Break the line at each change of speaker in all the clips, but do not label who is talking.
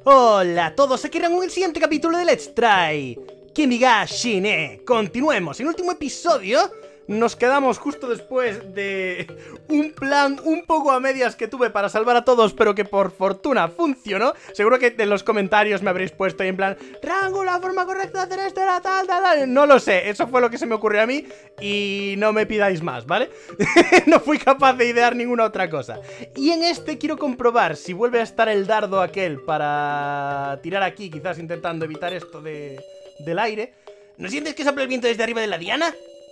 Hola a todos, aquí con el siguiente capítulo de Let's Try Kimi ga Shine. Continuemos. En el último episodio nos quedamos justo después de un plan un poco a medias que tuve para salvar a todos, pero que por fortuna funcionó. Seguro que en los comentarios me habréis puesto ahí en plan: Rango, la forma correcta de hacer esto era tal. No lo sé, eso fue lo que se me ocurrió a mí y no me pidáis más, ¿vale? No fui capaz de idear ninguna otra cosa. Y en este quiero comprobar si vuelve a estar el dardo aquel para tirar aquí, quizás intentando evitar esto del aire. ¿No sientes que sopla el viento desde arriba de la diana?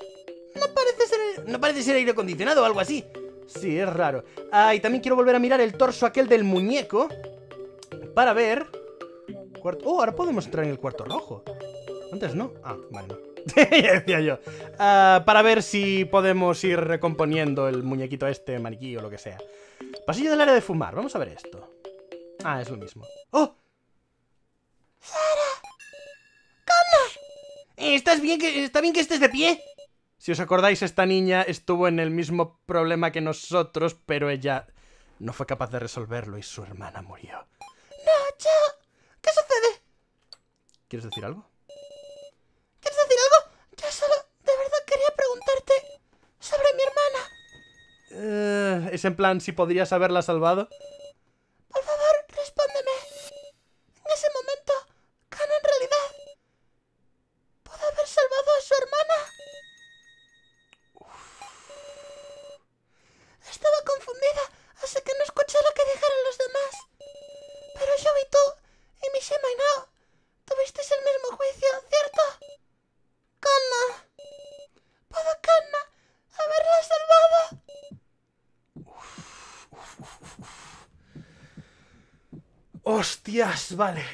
No parece ser aire acondicionado o algo así. Sí, es raro. Ah, y también quiero volver a mirar el torso aquel del muñeco para ver... Oh, ahora podemos entrar en el cuarto rojo. Antes no. Ah, vale, no. Ya decía yo. Para ver si podemos ir recomponiendo el muñequito este, maniquí o lo que sea. Pasillo del área de fumar. Vamos a ver esto. Ah, es lo mismo. ¡Oh! ¡Sara! ¿Cómo? ¿Está bien que estés de pie? Si os acordáis, esta niña estuvo en el mismo problema que nosotros, pero ella no fue capaz de resolverlo y su hermana murió. No, yo... ¿Qué sucede? ¿Quieres decir algo? ¿Quieres decir algo? Yo solo, de verdad, quería preguntarte sobre mi hermana. Es en plan, si podrías haberla salvado. Por favor, respóndeme. En ese momento, Kana en realidad pudo haber salvado a su hermana. Estaba confundida, así que no escuché lo que dijeron los demás. Pero yo y tú, y Mishima y Nao, tuvisteis el mismo juicio, ¿cierto? Kana. ¿Puedo Kana haberla salvado? Hostias, vale.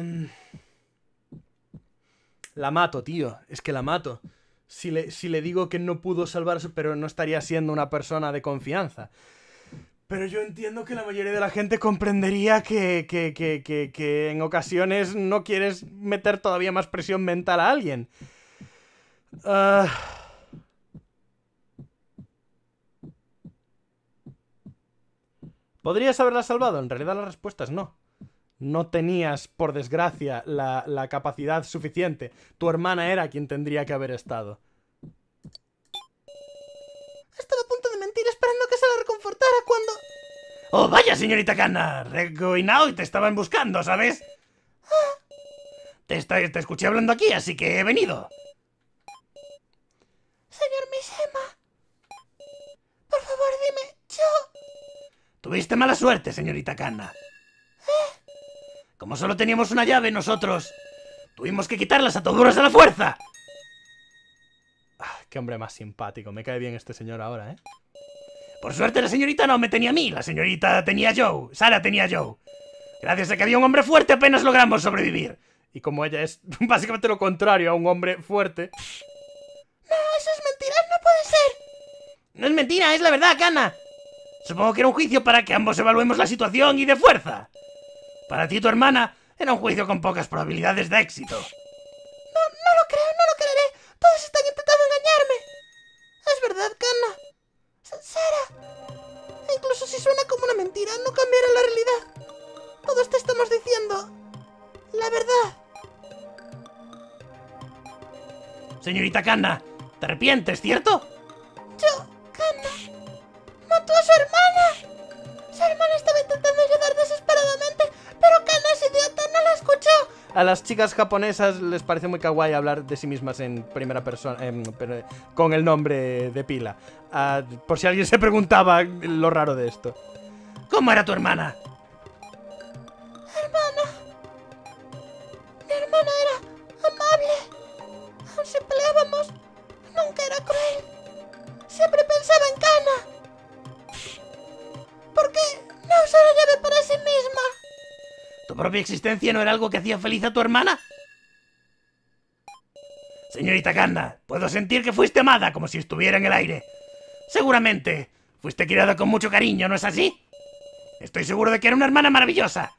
La mato, tío. Es que la mato. Si le digo que no pudo salvarse, pero no estaría siendo una persona de confianza. Pero yo entiendo que la mayoría de la gente comprendería que en ocasiones no quieres meter todavía más presión mental a alguien. ¿Podrías haberla salvado? En realidad la respuesta es no. No tenías, por desgracia, la capacidad suficiente. Tu hermana era quien tendría que haber estado. Estaba a punto de mentir esperando que se la reconfortara cuando... ¡Oh, vaya, señorita Kana! Reko y Nao te estaban buscando, ¿sabes? Te escuché hablando aquí, así que he venido. Señor Mishima, por favor, dime, yo... Tuviste mala suerte, señorita Kana. Como solo teníamos una llave, nosotros tuvimos que quitar las ataduras a la fuerza. Qué hombre más simpático. Me cae bien este señor ahora, ¿eh? Por suerte la señorita no me tenía a mí. La señorita tenía a Joe. Sara tenía a Joe. Gracias a que había un hombre fuerte apenas logramos sobrevivir. Y como ella es básicamente lo contrario a un hombre fuerte... No, eso es mentira. No puede ser. No es mentira, es la verdad, Kana. Supongo que era un juicio para que ambos evaluemos la situación y de fuerza. Para ti y tu hermana era un juicio con pocas probabilidades de éxito. No lo creo, no lo creeré. Todos están intentando engañarme. Es verdad, Kana. Sara. Incluso si suena como una mentira, no cambiará la realidad. Todos te estamos diciendo la verdad. Señorita Kana, ¿te arrepientes, cierto? Kana, mató a su hermana. Su hermana estaba intentando ayudar desesperadamente, pero Kana es idiota, no la escuchó. A las chicas japonesas les parece muy kawaii hablar de sí mismas en primera persona, con el nombre de pila. Por si alguien se preguntaba lo raro de esto. ¿Cómo era tu hermana? Mi hermana era amable. Aun si peleábamos, nunca era cruel. Siempre pensaba en Kana. ¿Por qué no usó la llave para sí misma? ¿Tu propia existencia no era algo que hacía feliz a tu hermana? Señorita Kana, puedo sentir que fuiste amada como si estuviera en el aire. Seguramente fuiste criada con mucho cariño, ¿no es así? Estoy seguro de que era una hermana maravillosa.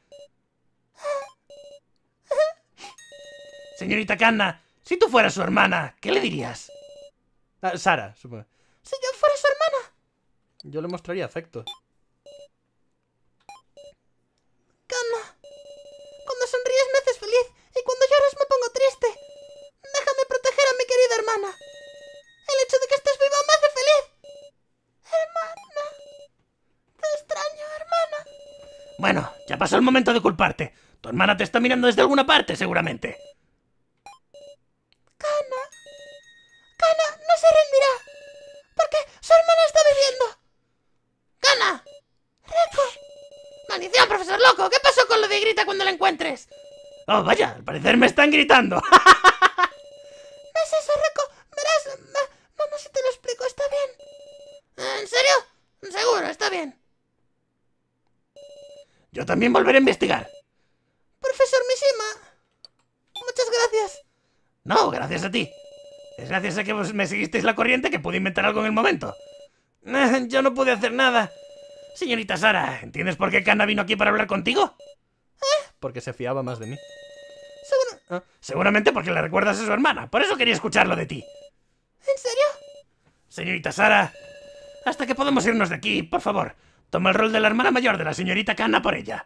Señorita Kana, si tú fueras su hermana, ¿qué le dirías? Sara, supongo. Si yo fuera su hermana, yo le mostraría afecto. Kana, pasó el momento de culparte. Tu hermana te está mirando desde alguna parte, seguramente.
Kana no se rendirá, porque su hermana está viviendo. ¡Kana! ¡Reco! ¡Maldición, profesor loco! ¿Qué pasó con lo de grita cuando la encuentres?
Oh, vaya, al parecer me están gritando.
¿Ves eso, Reco? Verás... Vamos y te lo explico, ¿está bien? ¿En serio? Seguro, está bien.
Yo también volveré a investigar.
Profesor Mishima, muchas gracias.
No, gracias a ti. Es gracias a que vos me seguisteis la corriente que pude inventar algo en el momento. Yo no pude hacer nada. Señorita Sara, ¿entiendes por qué Kana vino aquí para hablar contigo? Porque se fiaba más de mí. Seguramente porque le recuerdas a su hermana. Por eso quería escucharlo de ti.
¿En serio?
Señorita Sara, hasta que podemos irnos de aquí, por favor. Toma el rol de la hermana mayor de la señorita Kana por ella.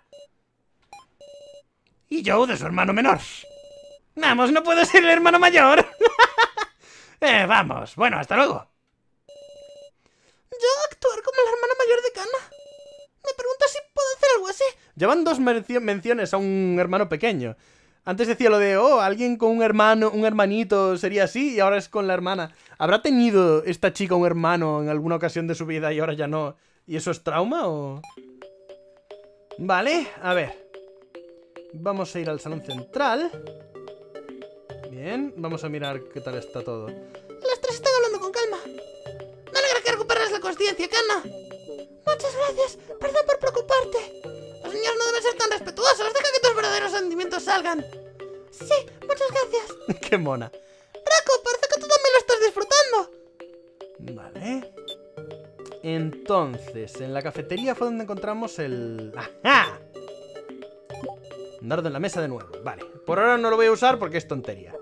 Y Joe de su hermano menor. Vamos, no puedo ser el hermano mayor. Vamos, bueno, hasta luego.
¿Yo actuar como la hermana mayor de Kana? Me pregunto si puedo hacer algo así.
Llevan dos menciones a un hermano pequeño. Antes decía lo de, oh, alguien con un hermano, un hermanito sería así, y ahora es con la hermana. ¿Habrá tenido esta chica un hermano en alguna ocasión de su vida y ahora ya no? ¿Y eso es trauma o...? Vale, a ver. Vamos a ir al salón central. Bien, vamos a mirar qué tal está todo.
Las tres están hablando con calma. Me alegra que recuperes la conciencia, Kana. Muchas gracias, perdón por preocuparte. Los niños no deben ser tan respetuosos, deja que tus verdaderos sentimientos salgan. Sí, muchas gracias.
Qué mona.
Reco, parece que tú también lo estás disfrutando.
Vale. Entonces, en la cafetería fue donde encontramos el... ¡Ajá! Un dardo en la mesa de nuevo. Vale, por ahora no lo voy a usar porque es tontería.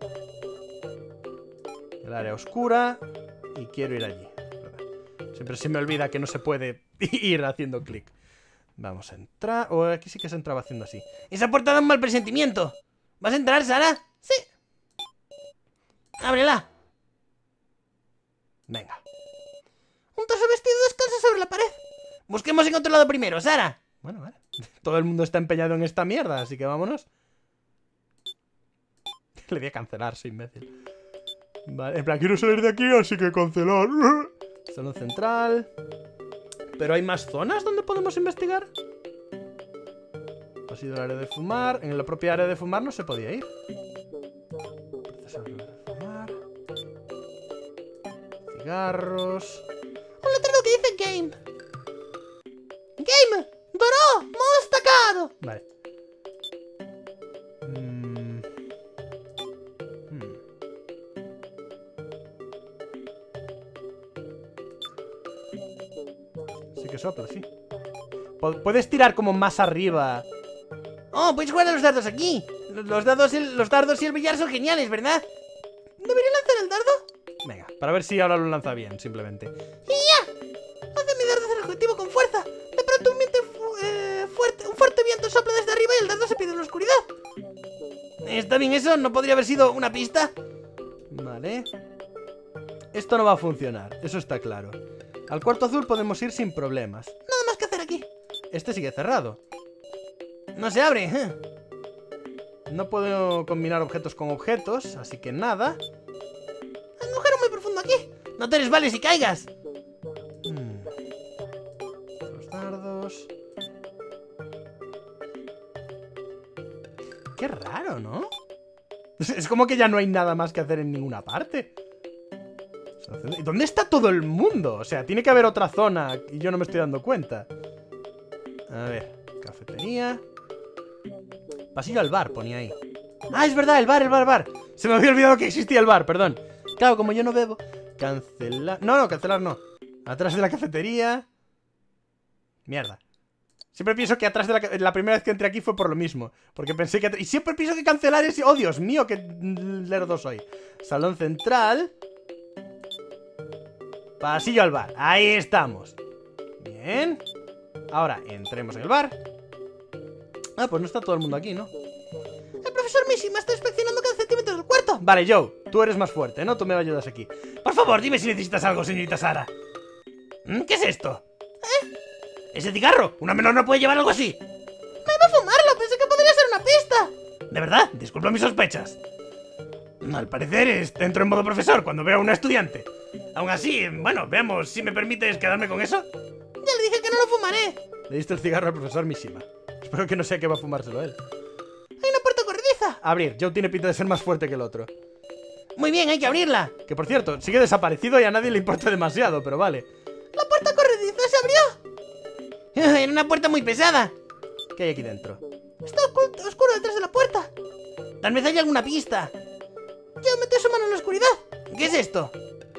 El área oscura. Y quiero ir allí. Siempre se me olvida que no se puede ir haciendo clic. Vamos a entrar... O aquí sí que se entraba haciendo así.
Esa puerta da un mal presentimiento. ¿Vas a entrar, Sara? Sí. Ábrela.
Venga.
Un torso vestido descansa sobre la pared. Busquemos en otro lado primero, Sara.
Bueno, vale. Todo el mundo está empeñado en esta mierda, así que vámonos. Le di a cancelar, soy imbécil. Vale, en plan, quiero salir de aquí, así que cancelar. Salón central. ¿Pero hay más zonas donde podemos investigar? Ha sido el área de fumar. En la propia área de fumar no se podía ir. Procesador de fumar. Cigarros.
Un letrero que dice Game. Game. Doró. Modo destacado.
Vale. Sí que sopla, sí. Puedes tirar como más arriba.
Oh, puedes jugar a los dardos aquí. Los dardos y el billar son geniales, ¿verdad? ¿Debería lanzar el dardo?
Venga, para ver si ahora lo lanza bien, simplemente.
¡Y ya! Hace mi dardo hacia el objetivo con fuerza. De pronto un fuerte viento sopla desde arriba y el dardo se pierde en la oscuridad. ¿Está bien eso? ¿No podría haber sido una pista?
Vale. Esto no va a funcionar, eso está claro. Al cuarto azul podemos ir sin problemas.
Nada más que hacer aquí.
Este sigue cerrado.
No se abre.
No puedo combinar objetos con objetos, así que nada.
Hay un agujero muy profundo aquí. No te resbales y caigas.
Los dardos. Qué raro, ¿no? Es como que ya no hay nada más que hacer en ninguna parte. ¿Y dónde está todo el mundo? O sea, tiene que haber otra zona y yo no me estoy dando cuenta. A ver, cafetería. Pasillo al bar, ponía ahí. Ah, es verdad, el bar. Se me había olvidado que existía el bar, perdón. Claro, como yo no bebo. Cancelar... No, cancelar no. Atrás de la cafetería. Mierda. Siempre pienso que atrás de la primera vez que entré aquí fue por lo mismo. Porque pensé que... Y siempre pienso que cancelar es... ¡Oh, Dios mío! ¡Qué lerdo soy! Salón central. Pasillo al bar. Ahí estamos. Bien. Ahora, entremos en el bar. Ah, pues no está todo el mundo aquí, ¿no?
El profesor Mishima está inspeccionando cada centímetro del cuarto.
Vale, Joe, tú eres más fuerte, ¿no? Tú me ayudas aquí.
Por favor, dime si necesitas algo, señorita Sara. ¿Qué es esto?
¿Ese cigarro? Una menor no puede llevar algo así.
Me iba a fumarlo, pensé que podría ser una pista.
¿De verdad? Disculpa mis sospechas. Al parecer entro en modo profesor cuando veo a una estudiante. Aún así, bueno, veamos si me permites quedarme con eso.
Ya le dije que no lo fumaré.
Le diste el cigarro al profesor Mishima. Espero que no sea que va a fumárselo él.
Hay una puerta corrediza.
Abrir, Joe tiene pinta de ser más fuerte que el otro.
Muy bien, hay que abrirla.
Que por cierto, sigue desaparecido y a nadie le importa demasiado, pero vale.
La puerta corrediza se abrió. Era una puerta muy pesada.
¿Qué hay aquí dentro?
Está oscuro detrás de la puerta. Tal vez haya alguna pista. Ya metió su mano en la oscuridad. ¿Qué es esto?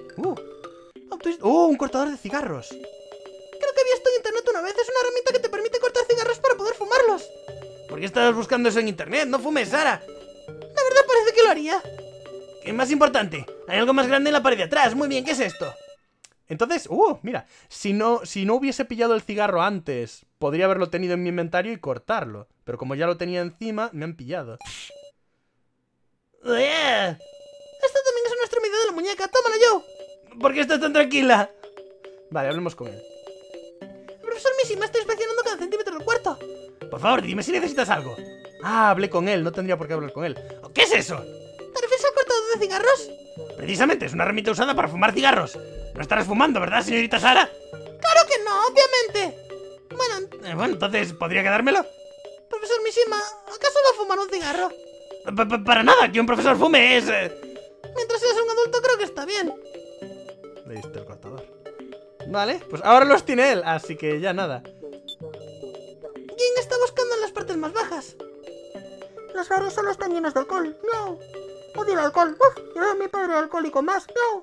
Un cortador de cigarros.
Creo que había esto en internet una vez. Es una herramienta que te permite cortar cigarros para poder fumarlos.
¿Por qué estabas buscando eso en internet? No fumes, Sara.
La verdad parece que lo haría.
¿Qué es más importante? Hay algo más grande en la pared de atrás. Muy bien, ¿qué es esto? Entonces, mira, si no hubiese pillado el cigarro antes, podría haberlo tenido en mi inventario y cortarlo. Pero como ya lo tenía encima, me han pillado.
Esto también es un extremidad de la muñeca. Tómalo, Joe.
¿Por qué estás tan tranquila? Vale, hablemos con él.
El profesor Mishima está inspeccionando cada centímetro del cuarto.
Por favor, dime si necesitas algo. Ah, hablé con él, no tendría por qué hablar con él. ¿Qué es eso?
¿Te refieres al cortador de cigarros?
Precisamente, es una herramienta usada para fumar cigarros. No estarás fumando, ¿verdad, señorita Sara?
¡Claro que no, obviamente!
Bueno, entonces, ¿podría quedármelo?
Profesor Mishima, ¿acaso va a fumar un cigarro?
Para nada, que un profesor fume es...
Mientras seas un adulto creo que está bien.
Le diste el cortador. Vale, pues ahora los tiene él, así que ya nada.
¿Quién está buscando en las partes más bajas? Los bares solo están llenos de alcohol. No. Odio el alcohol. Yo mi padre alcohólico más. No.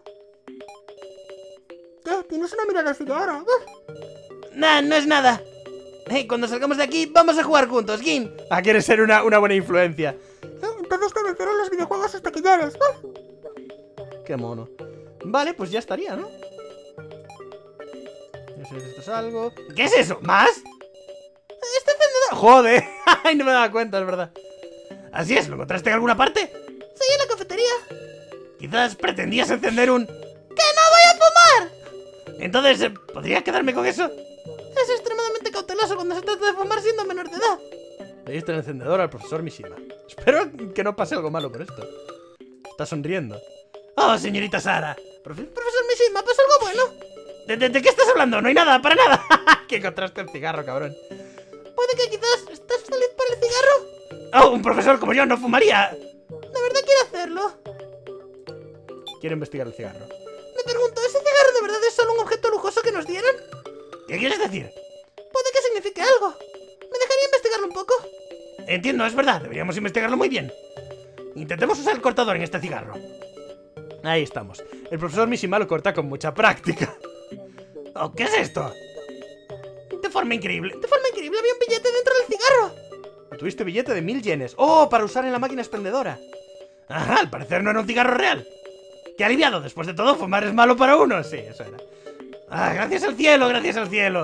¿Qué? Tienes una mirada así de ahora.
Nah, no es nada. Cuando salgamos de aquí, vamos a jugar juntos, Gin. Ah, quieres ser una buena influencia.
Entonces te venceré en los videojuegos hasta que llores.
Qué mono. Vale, pues ya estaría, ¿no? No sé si esto es algo... ¿Qué es eso? ¿Más?
Este encendedor.
¡Joder! ¡Ay, no me daba cuenta, es verdad! Así es, ¿lo encontraste en alguna parte?
Sí, en la cafetería.
Quizás pretendías encender un...
¡Que no voy a fumar!
Entonces, ¿podría quedarme con eso?
Es extremadamente cauteloso cuando se trata de fumar siendo menor de edad.
Le diste el encendedor al profesor Mishima. Espero que no pase algo malo por esto. Está sonriendo. ¡Oh, señorita Sara!
Profesor Mishima, ¿pasa algo bueno?
¿De qué estás hablando? No hay nada, para nada. Que encontraste el cigarro, cabrón.
Puede que quizás estás feliz por el cigarro.
¡Oh, un profesor como yo no fumaría!
¿De verdad quiere hacerlo?
Quiero investigar el cigarro.
Me pregunto, ¿ese cigarro de verdad es solo un objeto lujoso que nos dieron?
¿Qué quieres decir?
Puede que signifique algo. ¿Me dejaría investigarlo un poco?
Entiendo, es verdad. Deberíamos investigarlo muy bien. Intentemos usar el cortador en este cigarro. Ahí estamos. El profesor Mishima lo corta con mucha práctica. Oh, ¿qué es esto? De forma increíble.
De forma increíble había un billete dentro del cigarro.
Tuviste billete de 1000 yenes. ¡Oh! Para usar en la máquina expendedora. Ajá, al parecer no era un cigarro real. ¡Qué aliviado! Después de todo, fumar es malo para uno. Sí, eso era. ¡Ah, gracias al cielo, gracias al cielo!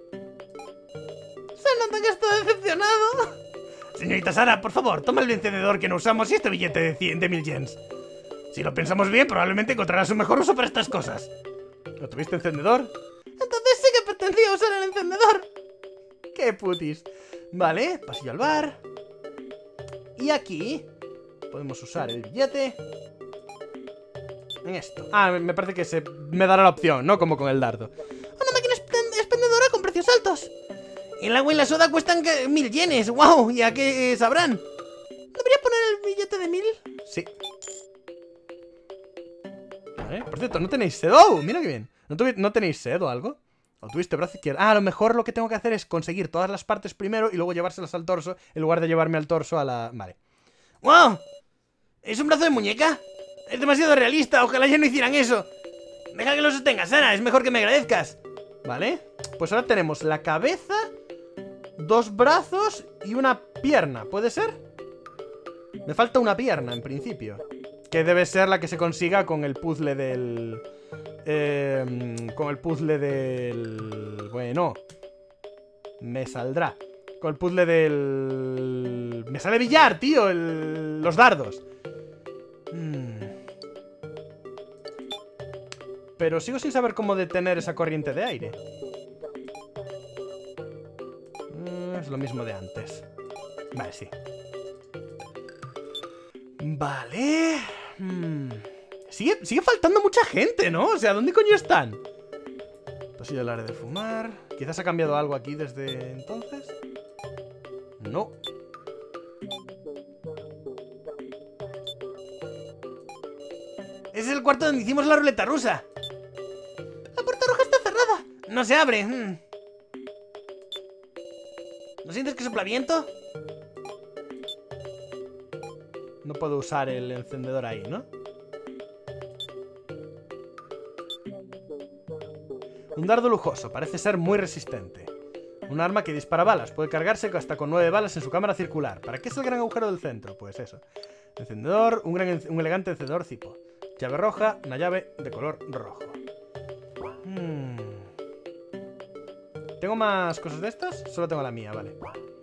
Se nota que está decepcionado.
Señorita Sara, por favor, toma el encendedor que no usamos y este billete de 1000 yens. Si lo pensamos bien, probablemente encontrarás un mejor uso para estas cosas. ¿No tuviste encendedor?
Entonces sí que pretendía usar el encendedor.
¡Qué putis! Vale, pasillo al bar. Y aquí podemos usar el billete en esto. Ah, me parece que me dará la opción, ¿no? Como con el dardo.
Una máquina expendedora con precios altos.
El agua y la soda cuestan 1000 yenes. ¡Wow! ¿Ya qué sabrán?
¿Debería poner el billete de 1000?
Sí. Vale, por cierto, ¿no tenéis sed? ¡Oh! Mira qué bien. ¿No tenéis sed o algo? ¿O tuviste brazo izquierdo? Ah, a lo mejor lo que tengo que hacer es conseguir todas las partes primero y luego llevárselas al torso en lugar de llevarme al torso a la... Vale. ¡Wow! ¿Es un brazo de muñeca? Es demasiado realista, ojalá ya no hicieran eso. Deja que lo sostengas, Sara, es mejor que me agradezcas. Vale, pues ahora tenemos la cabeza, 2 brazos y una pierna, ¿puede ser? Me falta una pierna, en principio. Que debe ser la que se consiga con el puzzle del... Bueno, me saldrá. Con el puzzle del... Me sale billar, tío, los dardos. Pero sigo sin saber cómo detener esa corriente de aire. lo mismo de antes. Vale, sí. Vale. Sigue faltando mucha gente, ¿no? O sea, ¿dónde coño están? Pasillo del área de fumar. Quizás ha cambiado algo aquí desde entonces. No. Ese es el cuarto donde hicimos la ruleta rusa.
La puerta roja está cerrada.
No se abre. ¿No sientes que sopla viento? No puedo usar el encendedor ahí, ¿no? Un dardo lujoso. Parece ser muy resistente. Un arma que dispara balas. Puede cargarse hasta con 9 balas en su cámara circular. ¿Para qué es el gran agujero del centro? Pues eso. Encendedor. Un elegante encendedor Zippo. Llave roja. Una llave de color rojo. ¿Tengo más cosas de estas? Solo tengo la mía, vale.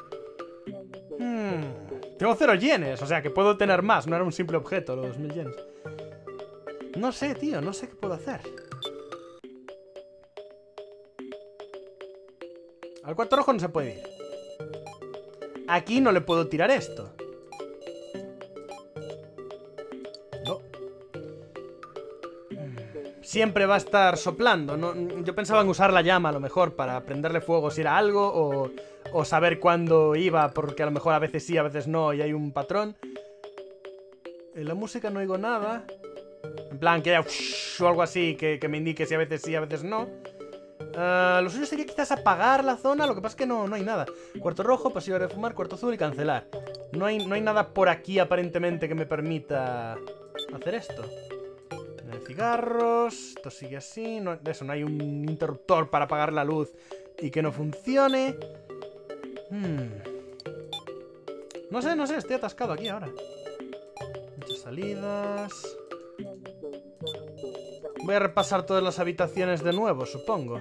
Tengo 0 yenes, o sea que puedo tener más. No era un simple objeto, los 2000 yenes. No sé, tío, no sé qué puedo hacer. Al cuarto rojo no se puede ir. Aquí no le puedo tirar esto. No. Siempre va a estar soplando, ¿no? Yo pensaba en usar la llama a lo mejor para prenderle fuego si era algo o saber cuándo iba, porque a lo mejor a veces sí, a veces no, y hay un patrón. En la música no oigo nada. En plan, que haya o algo así que me indique si a veces sí, a veces no. Lo suyo sería quizás apagar la zona, lo que pasa es que no hay nada. Cuarto rojo, pasillo de fumar, cuarto azul y cancelar. No hay nada por aquí aparentemente que me permita hacer esto. De cigarros, esto sigue así, no hay un interruptor para apagar la luz y que no funcione. No sé, estoy atascado aquí ahora. Muchas salidas. Voy a repasar todas las habitaciones de nuevo, supongo.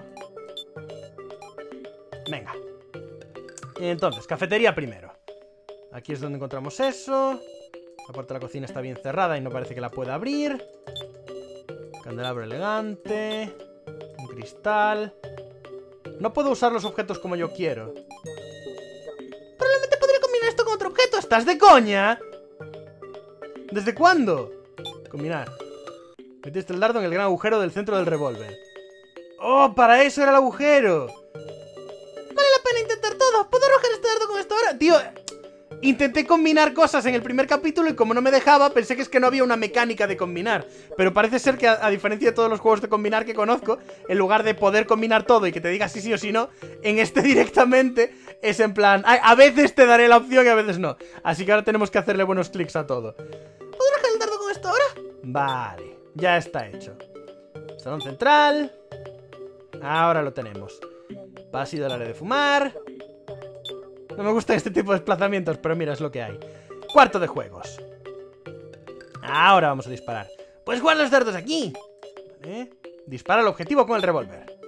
Venga. Entonces, cafetería primero. Aquí es donde encontramos eso. La puerta de la cocina está bien cerrada y no parece que la pueda abrir. Candelabro elegante. Un cristal. No puedo usar los objetos como yo quiero.
Probablemente podría combinar esto con otro objeto.
¿Estás de coña? ¿Desde cuándo? Combinar. Metiste el dardo en el gran agujero del centro del revólver. ¡Oh! ¡Para eso era el agujero!
Vale la pena intentar todo. ¿Puedo arrojar este dardo con esto ahora?
Tío, intenté combinar cosas en el primer capítulo y como no me dejaba, pensé que es que no había una mecánica de combinar. Pero parece ser que a diferencia de todos los juegos de combinar que conozco, en lugar de poder combinar todo y que te diga sí o sí no, en este directamente es en plan, a veces te daré la opción y a veces no. Así que ahora tenemos que hacerle buenos clics a todo.
¿Puedo arrojar el dardo con esto ahora?
Vale, ya está hecho. Salón central. Ahora lo tenemos. Pasillo del área de fumar. No me gustan este tipo de desplazamientos, pero mira, es lo que hay. Cuarto de juegos. Ahora vamos a disparar. Puedes jugar los dardos aquí. ¿Vale? Dispara al objetivo con el revólver.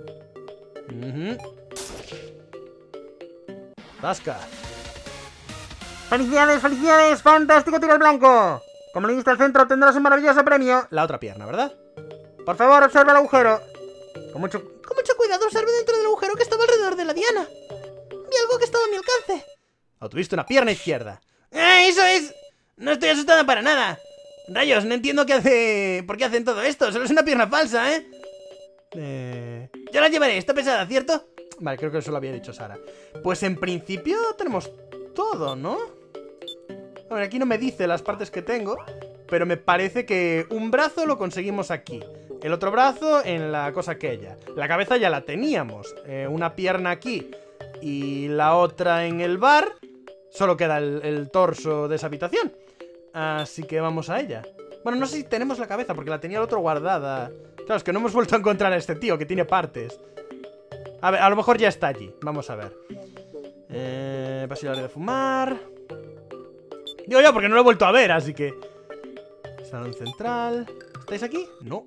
Tasca.
¡Felicidades, felicidades! ¡Fantástico tiro al blanco! Como le diste al centro, tendrás un maravilloso premio.
La otra pierna, ¿verdad?
Por favor, observa el agujero.
Con mucho cuidado, observe dentro del agujero que estaba alrededor de la diana. Vi algo que estaba a mi alcance.
Obtuviste una pierna izquierda.
¡Eso es! No estoy asustado para nada. Rayos, no entiendo por qué hacen todo esto. Solo es una pierna falsa, ¿eh? Yo la llevaré, está pesada, ¿cierto?
Vale, creo que eso lo había dicho Sara. Pues en principio tenemos todo, ¿no? A ver, aquí no me dice las partes que tengo, pero me parece que un brazo lo conseguimos aquí. El otro brazo en la cosa aquella. La cabeza ya la teníamos. Una pierna aquí y la otra en el bar. Solo queda el torso de esa habitación. Así que vamos a ella. Bueno, no sé si tenemos la cabeza porque la tenía el otro guardada. Claro, es que no hemos vuelto a encontrar a este tío que tiene partes. A ver, a lo mejor ya está allí. Vamos a ver. Pasillo de fumar. Digo yo porque no lo he vuelto a ver, así que... Salón central. ¿Estáis aquí? No.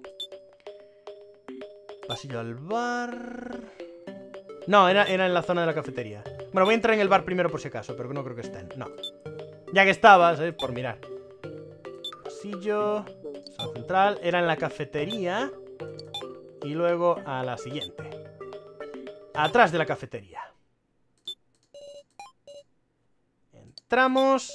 Pasillo al bar. No, era en la zona de la cafetería. Bueno, voy a entrar en el bar primero por si acaso, pero no creo que estén. No. Ya que estabas, por mirar. Pasillo. Salón central. Era en la cafetería. Y luego a la siguiente. Atrás de la cafetería. registramos.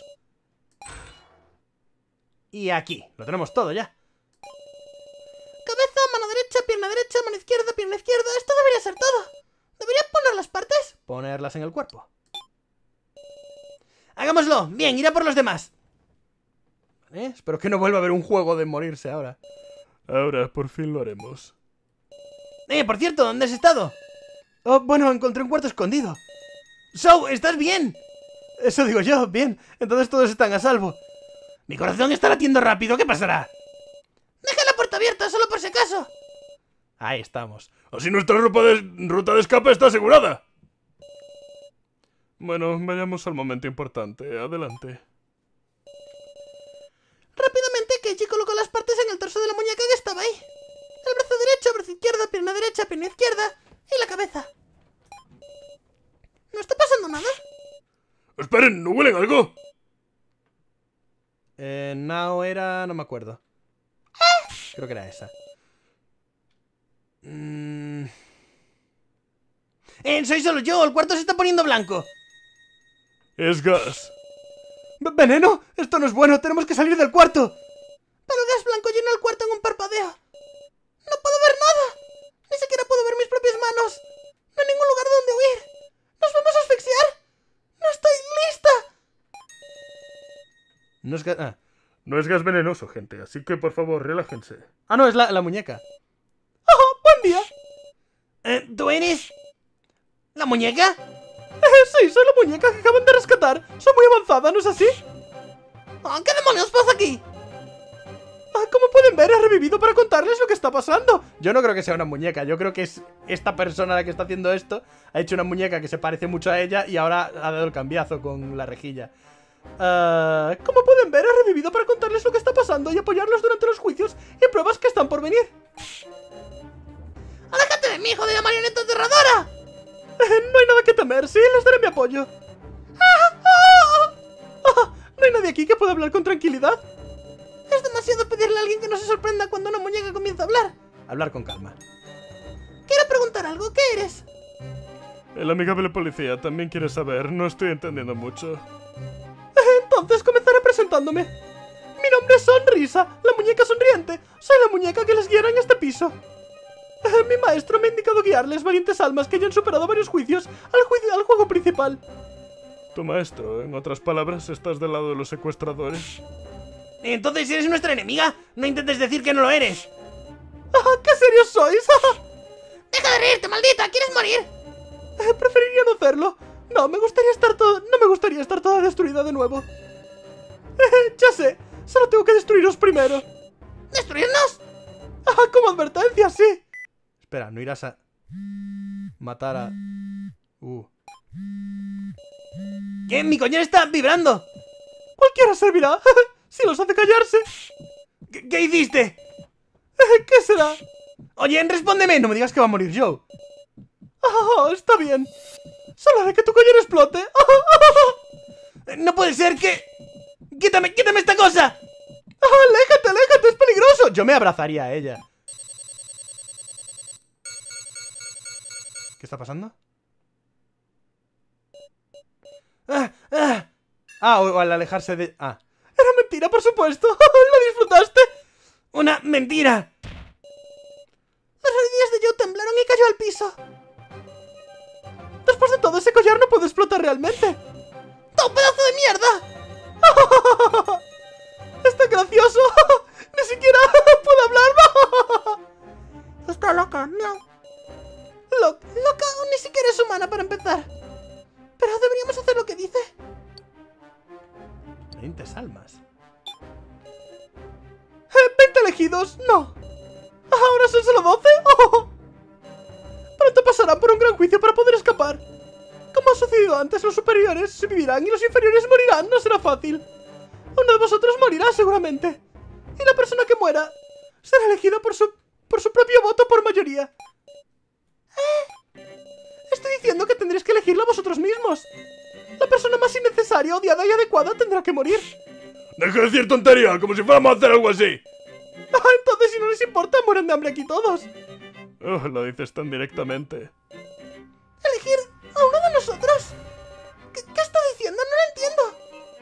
Y aquí, lo tenemos todo ya.
Cabeza, mano derecha, mano izquierda, pierna izquierda. Esto debería ser todo. ¿Debería poner las partes?
Ponerlas en el cuerpo. ¡Hagámoslo! Bien, irá por los demás. Espero que no vuelva a haber un juego de morirse ahora.
Ahora, por fin lo haremos.
Por cierto, ¿dónde has estado? Oh, bueno, encontré un cuarto escondido. Shaw, ¿estás bien? Eso digo yo, bien. Entonces todos están a salvo. Mi corazón está latiendo rápido, ¿qué pasará?
Deja la puerta abierta, solo por si acaso.
Ahí estamos.
Así nuestra ruta de escape está asegurada. Bueno, vayamos al momento importante. Adelante.
Rápidamente, Keiji colocó las partes en el torso de la muñeca que estaba ahí. El brazo derecho, brazo izquierdo, pierna derecha, pierna izquierda y la cabeza. ¿No está pasando nada?
¡Esperen! ¿No huelen algo?
No era... no me acuerdo. Creo que era esa. Soy solo yo, el cuarto se está poniendo blanco.
Es gas.
¡Veneno! Esto no es bueno, tenemos que salir del cuarto.
Pero el gas blanco llenó el cuarto en un parpadeo. No puedo ver nada. Ni siquiera puedo ver mis propias manos. No hay ningún lugar donde huir. ¿Nos vamos a asfixiar? ¡No estoy lista!
No es gas...
No es gas venenoso, gente, así que por favor, relájense.
no, es la muñeca.
¡Oh, buen día!
¿Tú eres... la muñeca?
Sí, soy la muñeca que acaban de rescatar. Soy muy avanzada, ¿no es así? ¿Qué demonios pasa aquí? Como pueden ver, he revivido para contarles lo que está pasando.
Yo no creo que sea una muñeca, yo creo que es esta persona la que está haciendo esto. Ha hecho una muñeca que se parece mucho a ella y ahora ha dado el cambiazo con la rejilla.
Como pueden ver, he revivido para contarles lo que está pasando y apoyarlos durante los juicios y pruebas que están por venir. ¡Aléjate de mí, hijo de la marioneta aterradora! No hay nada que temer, sí, les daré mi apoyo. ¿No hay nadie aquí que pueda hablar con tranquilidad? Es demasiado pedirle a alguien que no se sorprenda cuando una muñeca comienza a hablar.
Hablar con calma.
Quiero preguntar algo, ¿qué eres?
El amigable policía también quiere saber, no estoy entendiendo mucho.
Entonces comenzaré presentándome. Mi nombre es Sonrisa, la muñeca sonriente. Soy la muñeca que les guiará en este piso. Mi maestro me ha indicado guiarles, valientes almas que ya han superado varios juicios, al juego principal.
Tu maestro, en otras palabras, estás del lado de los secuestradores.
Entonces, ¿eres nuestra enemiga? No intentes decir que no lo eres.
¡Qué serios sois! ¡Deja de reírte, maldita! ¿Quieres morir? Preferiría no hacerlo. No me gustaría estar toda destruida de nuevo. Ya sé, solo tengo que destruiros primero. ¿Destruirnos? Como advertencia, sí.
Espera, no irás a... matar a... ¿Qué? ¡Mi coñón está vibrando!
Cualquiera servirá, si los hace callarse.
¿Qué hiciste?
¿Qué será?
Oye, respóndeme, no me digas que va a morir Joe.
Está bien. Solo haré que tu collar explote.
No puede ser que... ¡Quítame esta cosa!
¡Aléjate, es peligroso!
Yo me abrazaría a ella. ¿Qué está pasando? O al alejarse de...
Era mentira, por supuesto. ¿Lo disfrutaste?
¡Una mentira!
Las rodillas de Joe temblaron y cayó al piso. Después de todo, ese collar no puede explotar realmente. ¡tú, pedazo de mierda! ¡Es tan gracioso! ¡Ni siquiera puedo hablar! Está loca, no. Loca o ni siquiera es humana para empezar. Pero deberíamos hacer lo que dice.
20 almas.
20 elegidos, no. ¿Ahora son solo 12? Pronto pasarán por un gran juicio para poder escapar. Como ha sucedido antes, los superiores vivirán y los inferiores morirán. No será fácil. Uno de vosotros morirá seguramente. Y la persona que muera será elegida por su propio voto por mayoría. Estoy diciendo que tendréis que elegirla vosotros mismos. La persona más innecesaria, odiada y adecuada tendrá que morir.
¡Deja de decir tontería! ¡Como si fuéramos a hacer algo así!
Entonces, si no les importa, mueren de hambre aquí todos.
Lo dices tan directamente.
¿Elegir a uno de nosotros? ¿Qué está diciendo? No lo entiendo.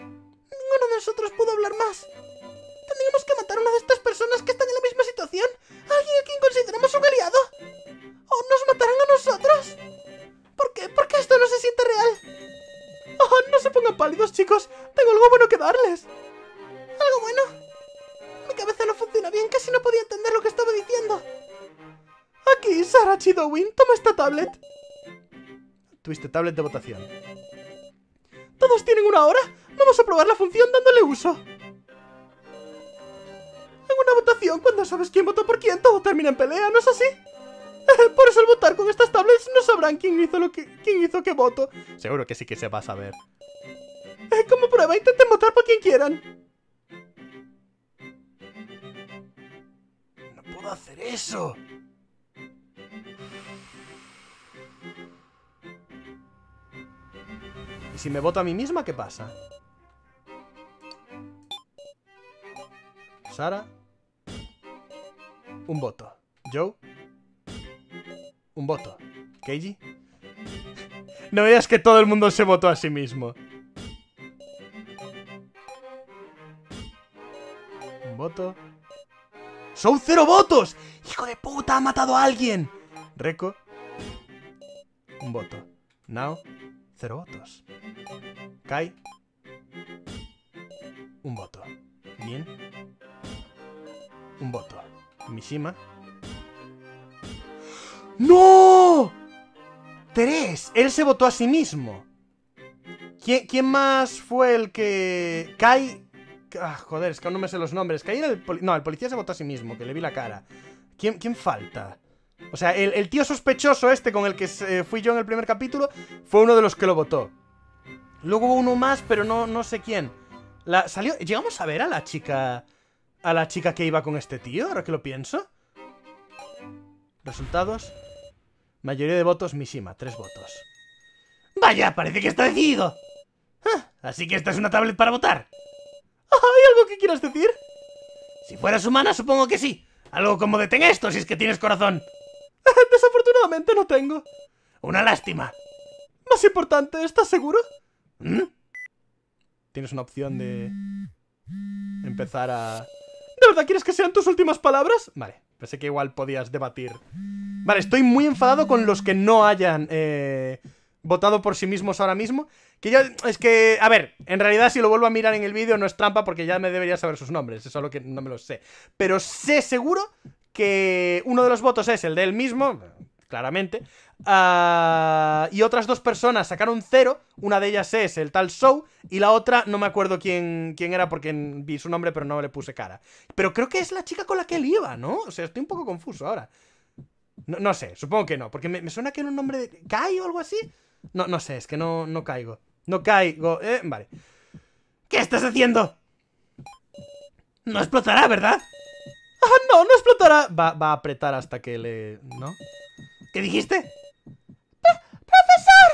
nosotros pudo hablar más. Tendríamos que matar a una de estas personas que están en la misma situación. Alguien a quien consideramos un aliado. O nos matarán a nosotros. ¿Por qué? ¿Por qué esto no se siente real?
Oh, no se pongan pálidos, chicos. Tengo algo bueno que darles.
¿Algo bueno? Mi cabeza no funciona bien, casi no podía entender lo que estaba diciendo.
Aquí, Sarah Chidowin, toma esta tablet. Tuviste tablet de votación. ¿Todos tienen una hora? Vamos a probar la función dándole uso. En una votación, cuando sabes quién votó por quién, todo termina en pelea, ¿no es así? Por eso al votar con estas tablets no sabrán quién hizo qué voto. Seguro que sí que se va a saber. Como prueba, intenten votar por quien quieran. No puedo hacer eso. ¿Y si me voto a mí misma, qué pasa? Sara. Un voto. Joe. Un voto. Keiji. No veas que todo el mundo se votó a sí mismo. Un voto. ¡Son 0 votos! ¡Hijo de puta! ¡Ha matado a alguien! Reco. Un voto. Nao. 0 votos. Kai. Un voto. Bien. Un voto. Mishima. ¡No! 3. Él se votó a sí mismo. ¿Quién más fue el que...? Kai... Ah, joder, es que no me sé los nombres. Kai era el no, el policía se votó a sí mismo, que le vi la cara. ¿Quién falta? O sea, el tío sospechoso este con el que fui yo en el primer capítulo fue uno de los que lo votó. Luego hubo uno más, pero no sé quién. ¿Llegamos a ver a la chica... a la chica que iba con este tío, ahora que lo pienso? Resultados. Mayoría de votos, Mishima, 3 votos.
Vaya, parece que está decidido.
Así que esta es una tablet para votar.
¿Hay algo que quieras decir?
Si fueras humana, supongo que sí. Algo como detén esto si es que tienes corazón.
Desafortunadamente no tengo.
Una lástima.
Más importante, ¿estás seguro?
Tienes una opción de... empezar a...
¿De verdad quieres que sean tus últimas palabras?
Vale, pensé que igual podías debatir. Vale, estoy muy enfadado con los que no hayan votado por sí mismos ahora mismo. Que ya, es que, a ver, en realidad si lo vuelvo a mirar en el vídeo no es trampa porque ya me debería saber sus nombres. Es solo que no me los sé. Pero sé seguro que uno de los votos es el de él mismo, claramente. Y otras 2 personas sacaron 0. Una de ellas es el tal Show. Y la otra no me acuerdo quién era porque vi su nombre pero no le puse cara. Pero creo que es la chica con la que él iba, ¿no? O sea, estoy un poco confuso ahora. No sé, supongo que no. Porque me suena que era un nombre de... ¿Kai o algo así? No sé, es que no caigo. No caigo, vale. ¿Qué estás haciendo? No explotará, ¿verdad?
No explotará.
Va a apretar hasta que le... ¿no? ¿Qué dijiste?
¡Profesor!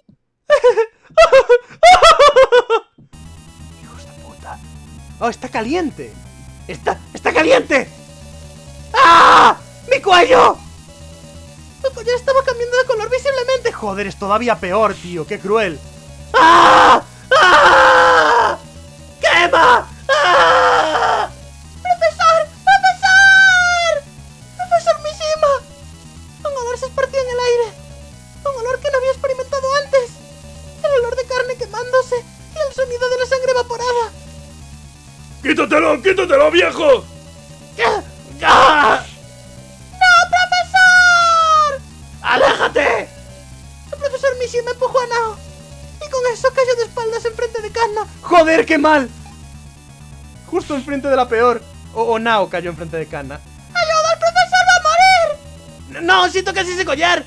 ¡Hijos de puta! ¡Oh, está caliente! ¡Está caliente! ¡Ah! ¡Mi cuello!
Tu collar estaba cambiando de color visiblemente.
Joder, es todavía peor, tío. ¡Qué cruel! ¡Ah! ¡Ah! ¡Quema! ¡Ah!
¡Profesor! ¡Profesor! ¡Profesor Mishima! Un olor se esparció en el aire. Un olor que no había experimentado antes. El olor de carne quemándose y el sonido de la sangre evaporada.
¡Quítatelo! ¡Quítatelo, viejo!
¡Ah!
¡No, profesor!
¡Aléjate!
El profesor Mishima empujó a Nao. Y con eso cayó de espaldas enfrente de Kanna.
¡Joder, qué mal! Justo enfrente de la peor. O Nao cayó enfrente de Kanna.
¡Ayuda! ¡El profesor va a morir!
¡No! ¡Siento casi ese collar!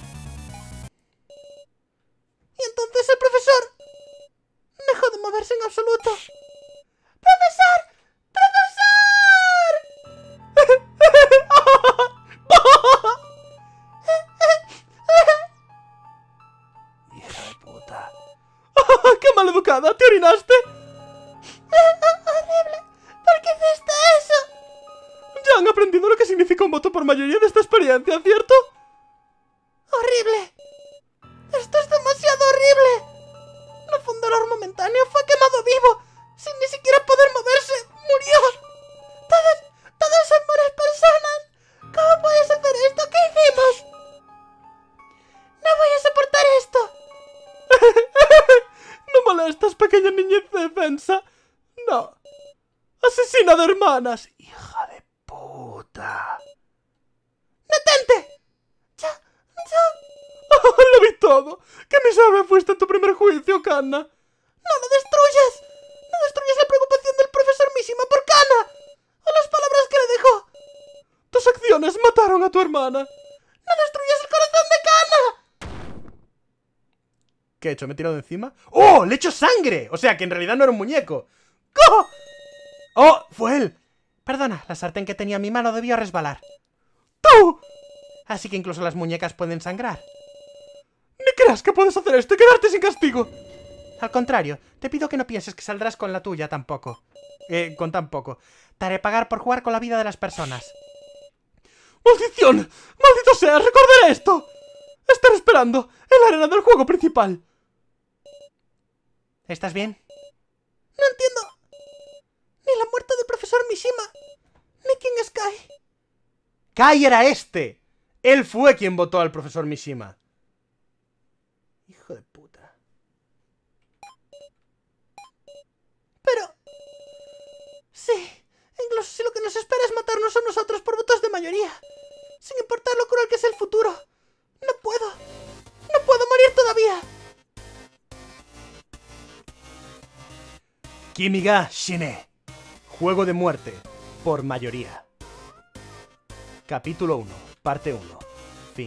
Y entonces el profesor dejó de moverse en absoluto. ¡Profesor!
¡Hija de puta!
¡Qué maleducada! ¿Te orinaste? ¡Horrible! ¿Por qué hiciste eso? Ya han aprendido lo que significa un voto por mayoría de esta experiencia, ¿cierto? ¡Horrible! ¡Esto es demasiado horrible! No fue un dolor momentáneo, fue quemado vivo. Sí, sin ni siquiera poder moverse, murió. Todos son buenas personas. ¿Cómo puedes hacer esto? ¿Qué hicimos? No voy a soportar esto.
No molestas, pequeña niñez de defensa. No. Asesina de hermanas. Hija de puta.
¡Detente! ¡Ya!
Lo vi todo. ¡Qué miserable fuiste en tu primer juicio, Kanna!
¡No lo destruyas! ¡No destruyas la preocupación del profesor Mishima por Kanna! ¡O las palabras que le dejó!
Tus acciones mataron a tu hermana.
¡No destruyas el corazón de Kanna!
¿Qué he hecho? ¿Me he tirado encima? ¡Oh! ¡Le he hecho sangre! O sea, que en realidad no era un muñeco. ¡Oh! ¡Oh! ¡Fue él! Perdona, la sartén que tenía en mi mano debió resbalar. ¡Tú! Así que incluso las muñecas pueden sangrar. ¿Ni creas que puedes hacer esto y quedarte sin castigo? Al contrario, te pido que no pienses que saldrás con la tuya tampoco. Con tan poco. Te haré pagar por jugar con la vida de las personas. ¡Maldición! ¡Maldito sea! ¡Recordaré esto! Estaré esperando en la arena del juego principal. ¿Estás bien?
No entiendo ni la muerte del profesor Mishima, ni quién es Kai.
¡Kai era este! Él fue quien votó al profesor Mishima. Hijo de puta.
Pero... sí, incluso si lo que nos espera es matarnos a nosotros por votos de mayoría, sin importar lo cruel que es el futuro, no puedo morir todavía.
Kimi ga Shine. Juego de muerte por mayoría. Capítulo 1, parte 1. Fin.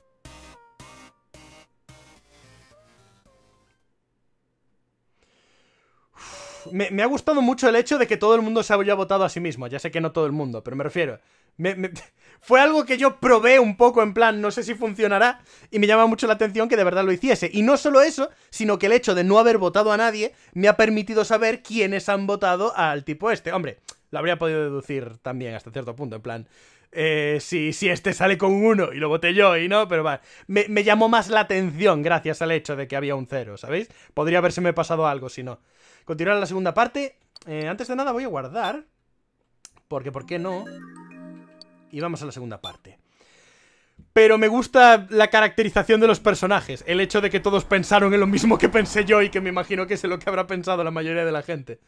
Me ha gustado mucho el hecho de que todo el mundo se haya votado a sí mismo. Ya sé que no todo el mundo, pero me refiero. Fue algo que yo probé un poco en plan, no sé si funcionará, y me llama mucho la atención que de verdad lo hiciese. Y no solo eso, sino que el hecho de no haber votado a nadie me ha permitido saber quiénes han votado al tipo este. Hombre, lo habría podido deducir también hasta cierto punto, en plan... si este sale con un 1 y lo voté yo y no, pero vale. Me llamó más la atención gracias al hecho de que había un 0, ¿sabéis? Podría habérseme pasado algo si no. Continuar la segunda parte. Antes de nada voy a guardar, porque ¿por qué no? Y vamos a la segunda parte. Pero me gusta la caracterización de los personajes. El hecho de que todos pensaron en lo mismo que pensé yo y que me imagino que es lo que habrá pensado la mayoría de la gente.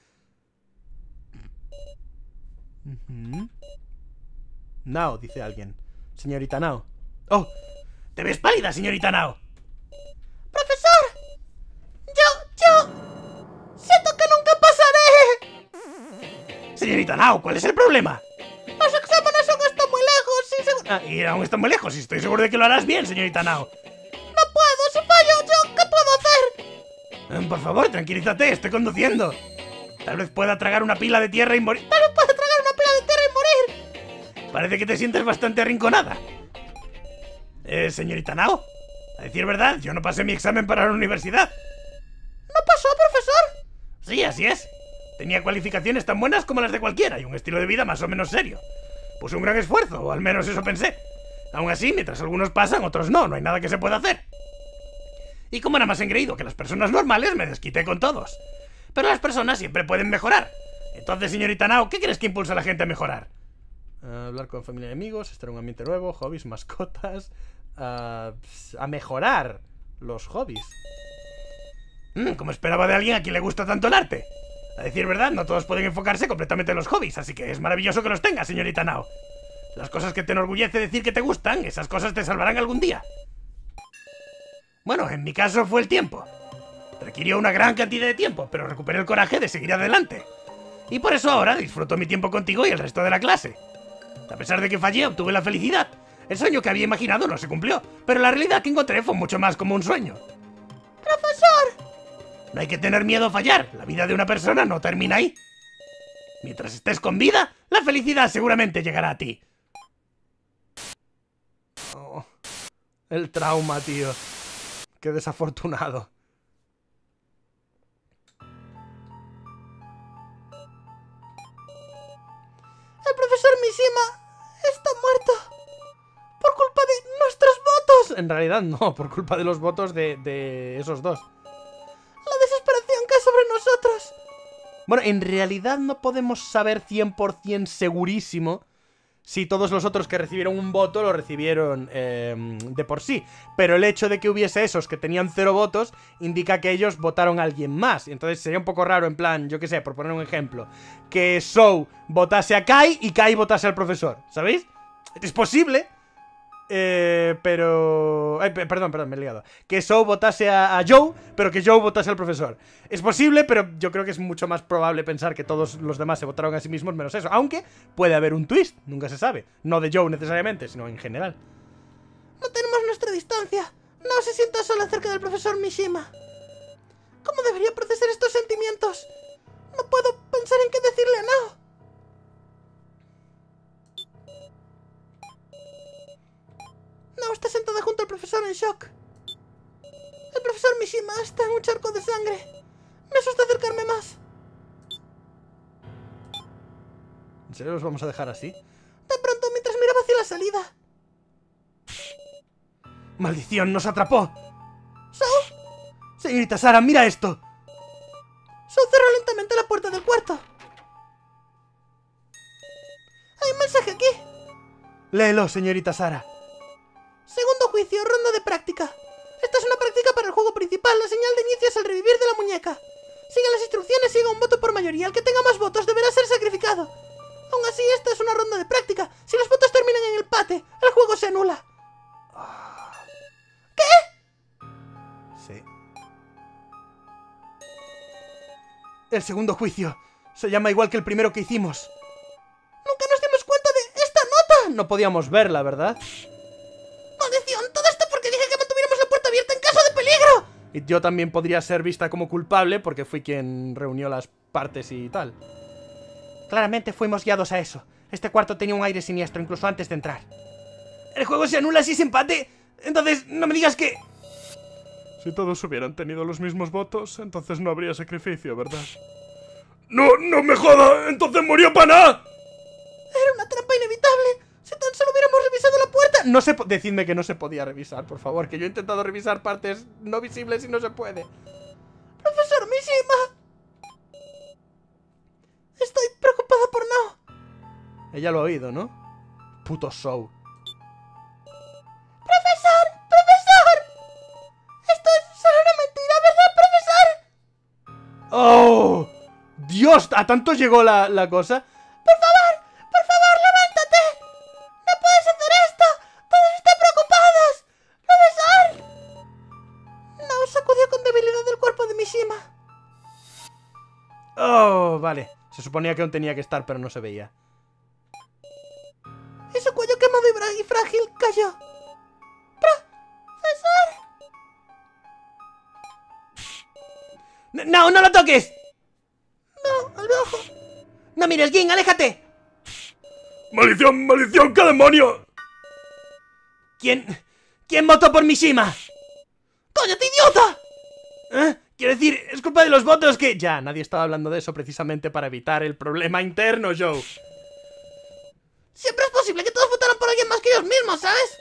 Nao, dice alguien. Señorita Nao. ¡Oh! ¡Te ves pálida, señorita Nao!
¡Profesor! Yo... siento que nunca pasaré.
Señorita Nao, ¿cuál es el problema?
Los exámenes aún están muy lejos y
y aún están muy lejos y estoy seguro de que lo harás bien, señorita Nao.
no puedo, si fallo yo, ¿qué puedo hacer?
Por favor, tranquilízate, estoy conduciendo. Tal vez pueda tragar una pila de tierra y morir.
Tal vez pueda tragar una pila de tierra y morir.
Parece que te sientes bastante arrinconada. Señorita Nao, a decir verdad, yo no pasé mi examen para la universidad.
¿No pasó, profesor?
Sí, así es. Tenía cualificaciones tan buenas como las de cualquiera y un estilo de vida más o menos serio. Puse un gran esfuerzo, o al menos eso pensé. Aún así, mientras algunos pasan, otros no hay nada que se pueda hacer. Y como era más engreído que las personas normales, me desquité con todos. Pero las personas siempre pueden mejorar. Entonces, señorita Nao, ¿qué crees que impulsa a la gente a mejorar? Hablar con familia y amigos, estar en un ambiente nuevo, hobbies, mascotas... a mejorar los hobbies. Como esperaba de alguien a quien le gusta tanto el arte. A decir verdad, no todos pueden enfocarse completamente en los hobbies, así que es maravilloso que los tengas, señorita Nao. Las cosas que te enorgullece decir que te gustan, esas cosas te salvarán algún día. Bueno, en mi caso fue el tiempo. Requirió una gran cantidad de tiempo, pero recuperé el coraje de seguir adelante. Y por eso ahora disfruto mi tiempo contigo y el resto de la clase. A pesar de que fallé, obtuve la felicidad. El sueño que había imaginado no se cumplió, pero la realidad que encontré fue mucho más como un sueño.
¡Profesor!
No hay que tener miedo a fallar, la vida de una persona no termina ahí. Mientras estés con vida, la felicidad seguramente llegará a ti. Oh, el trauma, tío. Qué desafortunado.
El profesor Mishima está muerto. Por culpa de nuestros votos.
En realidad no, por culpa de los votos de esos dos.
La desesperación cae sobre nosotros.
Bueno, en realidad no podemos saber 100% segurísimo si todos los otros que recibieron un voto lo recibieron de por sí. Pero el hecho de que hubiese esos que tenían 0 votos indica que ellos votaron a alguien más. Entonces sería un poco raro, en plan, yo qué sé, por poner un ejemplo, que Zhou votase a Kai y Kai votase al profesor, ¿sabéis? Es posible, pero... perdón, me he liado. Que Zhou votase a Joe, pero que Joe votase al profesor. Es posible, pero yo creo que es mucho más probable pensar que todos los demás se votaron a sí mismos menos eso. Aunque puede haber un twist, nunca se sabe. No de Joe necesariamente, sino en general.
No tenemos nuestra distancia. No se sienta sola cerca del profesor Mishima. ¿Cómo debería procesar estos sentimientos? No puedo pensar en qué decirle a Nao. Nao está sentada junto al profesor en shock. El profesor Mishima está en un charco de sangre. Me asusta acercarme más.
¿En serio los vamos a dejar así?
De pronto, mientras miraba hacia la salida.
¡Maldición! ¡Nos atrapó!
¿Zhou?
Señorita Sara, mira esto.
Zhou cerró lentamente la puerta del cuarto. Hay un mensaje aquí.
Léelo, señorita Sara.
Segundo juicio, ronda de práctica. Esta es una práctica para el juego principal. La señal de inicio es el revivir de la muñeca. Siga las instrucciones, siga un voto por mayoría. El que tenga más votos deberá ser sacrificado. Aún así, esta es una ronda de práctica. Si los votos terminan en empate, el juego se anula. ¿Qué?
Sí. El segundo juicio se llama igual que el primero que hicimos.
Nunca nos dimos cuenta de esta nota.
No podíamos verla, ¿verdad?
¡Maldición! Todo esto porque dije que mantuviéramos la puerta abierta en caso de peligro.
Y yo también podría ser vista como culpable porque fui quien reunió las partes y tal. Claramente fuimos guiados a eso. Este cuarto tenía un aire siniestro incluso antes de entrar. ¿El juego se anula si es empate? Entonces, no me digas que...
Si todos hubieran tenido los mismos votos, entonces no habría sacrificio, ¿verdad? ¡No, no me joda! ¡Entonces murió Paná!
Era una trampa inevitable. Si tan solo hubiéramos revisado la puerta.
No se decidme que no se podía revisar, por favor. Que yo he intentado revisar partes no visibles y no se puede.
Profesor Mishima. Estoy preocupada por Nao.
Ella lo ha oído, ¿no? Puto Zhou.
¡Profesor! ¡Profesor! Esto es solo una mentira, ¿verdad, profesor?
¡Oh! ¡Dios! ¿A tanto llegó la cosa?
¡Por favor, levántate! ¡No puedes hacer esto! ¡Todos están preocupados! ¡Profesor! Nao sacudió con debilidad el cuerpo de Mishima.
¡Oh! Vale. Se suponía que aún tenía que estar, pero no se veía.
Y su cuello quemado y frágil cayó. ¡Profesor!
¡No, no lo toques!
No, al ojo.
¡No mires, Gin! ¡Aléjate!
¡Maldición, maldición! ¡Qué demonio!
¿Quién votó por Mishima?
¡Cállate, idiota!
¿Eh? Quiero decir, es culpa de los votos que... Ya, nadie estaba hablando de eso precisamente para evitar el problema interno, Joe.
Siempre es posible que todos votaran por alguien más que ellos mismos, ¿sabes?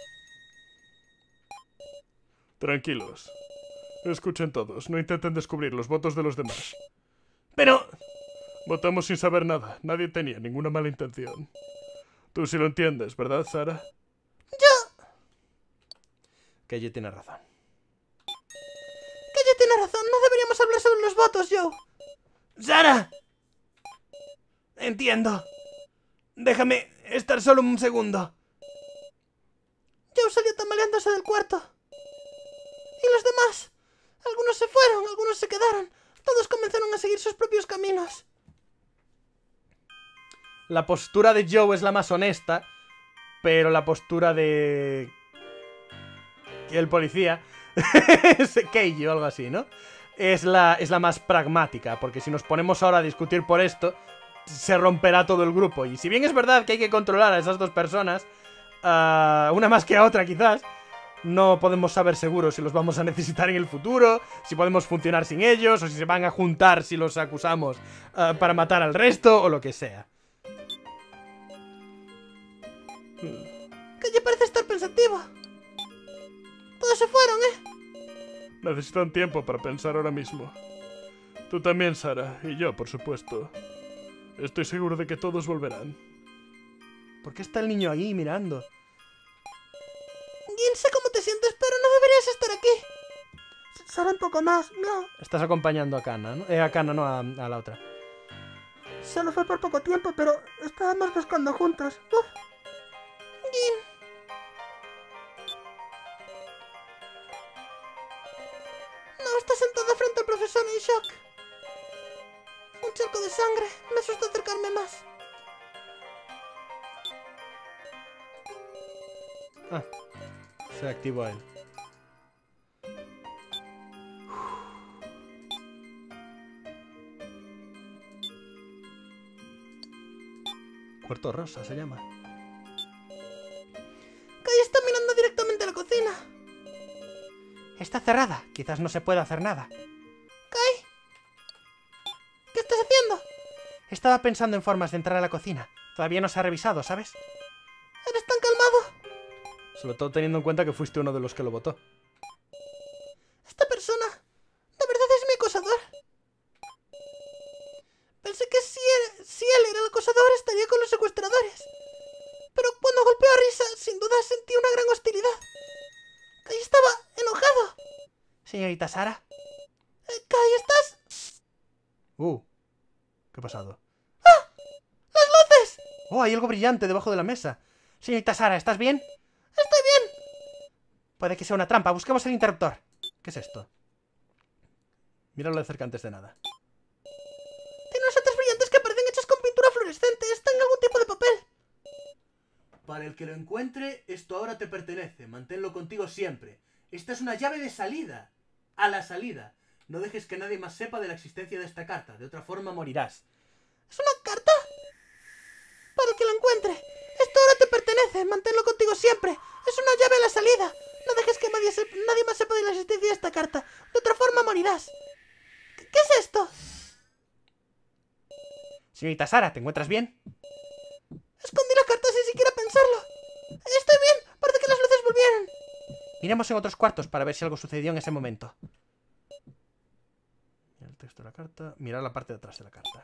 Tranquilos. Escuchen todos, no intenten descubrir los votos de los demás.
Pero...
Votamos sin saber nada, nadie tenía ninguna mala intención. Tú sí lo entiendes, ¿verdad, Sara?
Yo...
Keiji tiene razón.
Keiji tiene razón, no deberíamos hablar sobre los votos, Joe.
¡Sara! Entiendo. Déjame estar solo un segundo.
Joe salió tambaleándose del cuarto. ¿Y los demás? Algunos se fueron, algunos se quedaron. Todos comenzaron a seguir sus propios caminos.
La postura de Joe es la más honesta, pero la postura de... el policía... Keiji o algo así, ¿no? Es la más pragmática, porque si nos ponemos ahora a discutir por esto, se romperá todo el grupo. Y si bien es verdad que hay que controlar a esas dos personas, una más que a otra quizás, no podemos saber seguros si los vamos a necesitar en el futuro, si podemos funcionar sin ellos, o si se van a juntar si los acusamos para matar al resto, o lo que sea.
Keiji parece estar pensativa. Todos se fueron, ¿eh?
Necesitan tiempo para pensar ahora mismo. Tú también, Sara. Y yo, por supuesto. Estoy seguro de que todos volverán.
¿Por qué está el niño ahí mirando?
Gin, sé cómo te sientes, pero no deberías estar aquí. Sara, un poco más, no.
Estás acompañando a Kana, ¿no? A Kana, no a la otra.
Solo fue por poco tiempo, pero estábamos buscando juntos. Gin. No, está sentada frente al profesor en shock. Un charco de sangre. Me asusta acercarme más.
Ah, se activó él. Cuarto rosa se llama.
Kai está mirando directamente a la cocina.
Está cerrada. Quizás no se pueda hacer nada.
Kai, ¿qué estás haciendo?
Estaba pensando en formas de entrar a la cocina. Todavía no se ha revisado, ¿sabes?
Eres tan calmado.
Sobre todo teniendo en cuenta que fuiste uno de los que lo votó.
Esta persona, ¿de verdad es mi acosador? Pensé que si él era el acosador estaría con los secuestradores. Pero cuando golpeó a Risa, sin duda sentí una gran hostilidad. Kai estaba enojado.
Señorita Sara.
Kai, ¿estás?
¿Qué ha pasado?
¡Ah! ¡Las luces!
Oh, hay algo brillante debajo de la mesa. Señorita Sara, ¿estás bien?
Estoy bien.
Puede que sea una trampa. Busquemos el interruptor. ¿Qué es esto? Míralo de cerca antes de nada.
Tiene unos otros brillantes que parecen hechos con pintura fluorescente. Está en algún tipo de papel.
Para el que lo encuentre, esto ahora te pertenece. Manténlo contigo siempre. Esta es una llave de salida. A la salida. No dejes que nadie más sepa de la existencia de esta carta. De otra forma morirás.
¿Es una carta? Para el que lo encuentre. Esto ahora te pertenece. Manténlo contigo siempre. Es una llave a la salida. No dejes que nadie más sepa de la existencia de esta carta. De otra forma morirás. ¿Qué es esto?
Señorita Sara, ¿te encuentras bien?
Escondí la carta sin siquiera pensarlo. Estoy bien. Parece que las luces volvieron.
Miremos en otros cuartos para ver si algo sucedió en ese momento. Mira el texto de la carta. Mira la parte de atrás de la carta.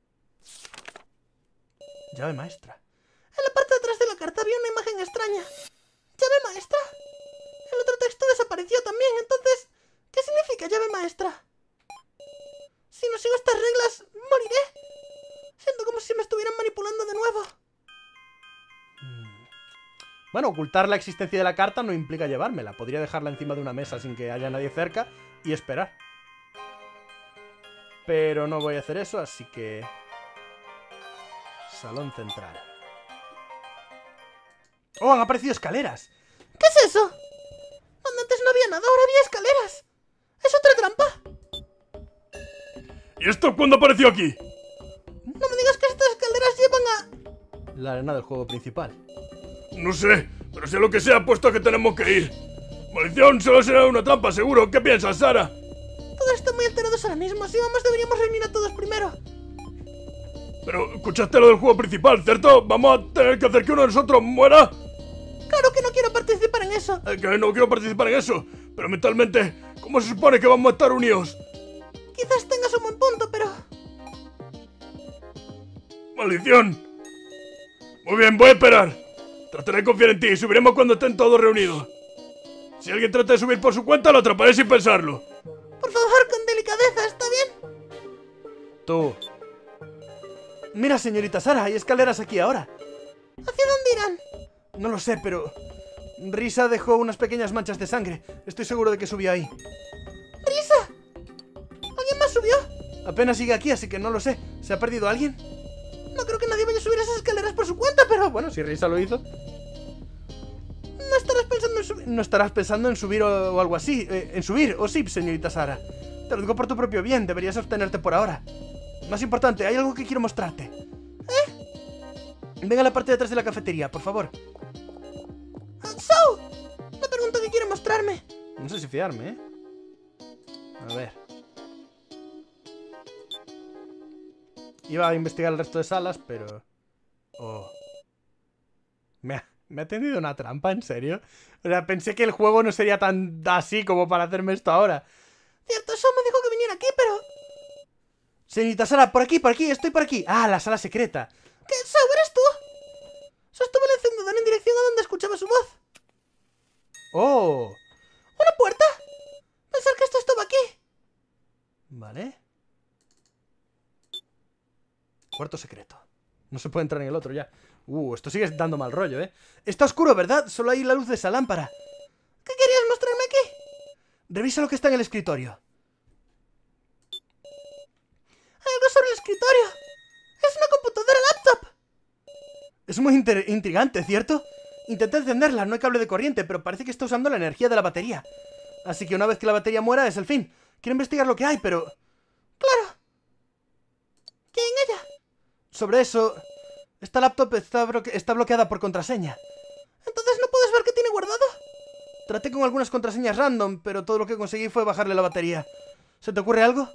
Llave maestra.
En la parte de atrás de la carta había una imagen extraña. ¿Llave maestra? El otro texto desapareció también. Entonces, ¿qué significa llave maestra? Si no sigo estas reglas, moriré. Siento como si me estuvieran manipulando de nuevo.
Bueno, ocultar la existencia de la carta no implica llevármela. Podría dejarla encima de una mesa sin que haya nadie cerca y esperar. Pero no voy a hacer eso, así que... Salón central. ¡Oh, han aparecido escaleras!
¿Qué es eso? Donde antes no había nada, ahora había escaleras. ¿Es otra trampa?
¿Y esto cuándo apareció aquí?
No me digas que estas escaleras llevan a...
La arena del juego principal.
No sé, pero sea lo que sea, puesto que tenemos que ir. Maldición, solo será una trampa, seguro. ¿Qué piensas, Sara?
Todos están muy alterados ahora mismo. Si vamos, deberíamos reunir a todos primero.
Pero escuchaste lo del juego principal, ¿cierto? ¿Vamos a tener que hacer que uno de nosotros muera?
Claro que no quiero participar en eso.
Que no quiero participar en eso. Pero mentalmente, ¿cómo se supone que vamos a estar unidos?
Quizás tengas un buen punto, pero...
¡Maldición! Muy bien, voy a esperar. Trataré de confiar en ti y subiremos cuando estén todos reunidos. Si alguien trata de subir por su cuenta, lo atraparé sin pensarlo.
Por favor, con delicadeza, ¿está bien?
Tú. Mira, señorita Sara, hay escaleras aquí ahora.
¿Hacia dónde irán?
No lo sé, pero... Risa dejó unas pequeñas manchas de sangre. Estoy seguro de que subió ahí.
¡Risa! ¿Alguien más subió?
Apenas sigue aquí, así que no lo sé. ¿Se ha perdido alguien?
No creo que nadie vaya a subir esas escaleras por su cuenta, pero...
Bueno, si Risa lo hizo.
No estarás pensando en subir...
No estarás pensando en subir o algo así. En subir, o sí, señorita Sara. Te lo digo por tu propio bien, deberías abstenerte por ahora. Más importante, hay algo que quiero mostrarte. Venga a la parte de atrás de la cafetería, por favor.
¡So! Me pregunto qué quiere mostrarme.
No sé si fiarme, ¿eh? A ver. Iba a investigar el resto de salas, pero... Oh. Me ha tendido una trampa, ¿en serio? O sea, pensé que el juego no sería tan así como para hacerme esto ahora.
Cierto, So me dijo que viniera aquí, pero...
Señorita Sara, por aquí, estoy por aquí. Ah, la sala secreta.
¿Qué? ¿Sao, eres tú? Sostuve el encendedor en dirección a donde escuchaba su voz.
¡Oh!
¿Una puerta? Pensar que esto estaba aquí.
Vale. Cuarto secreto. No se puede entrar en el otro ya. Esto sigue dando mal rollo, ¿eh? Está oscuro, ¿verdad? Solo hay la luz de esa lámpara.
¿Qué querías mostrarme aquí?
Revisa lo que está en el escritorio.
Hay algo sobre el escritorio. Es una computadora laptop.
Es muy intrigante, ¿cierto? Intenté encenderla, no hay cable de corriente, pero parece que está usando la energía de la batería. Así que una vez que la batería muera es el fin. Quiero investigar lo que hay, pero...
Claro. ¿Qué hay en ella?
Sobre eso... Esta laptop está bloqueada por contraseña.
Entonces no puedes ver qué tiene guardado.
Traté con algunas contraseñas random, pero todo lo que conseguí fue bajarle la batería. ¿Se te ocurre algo?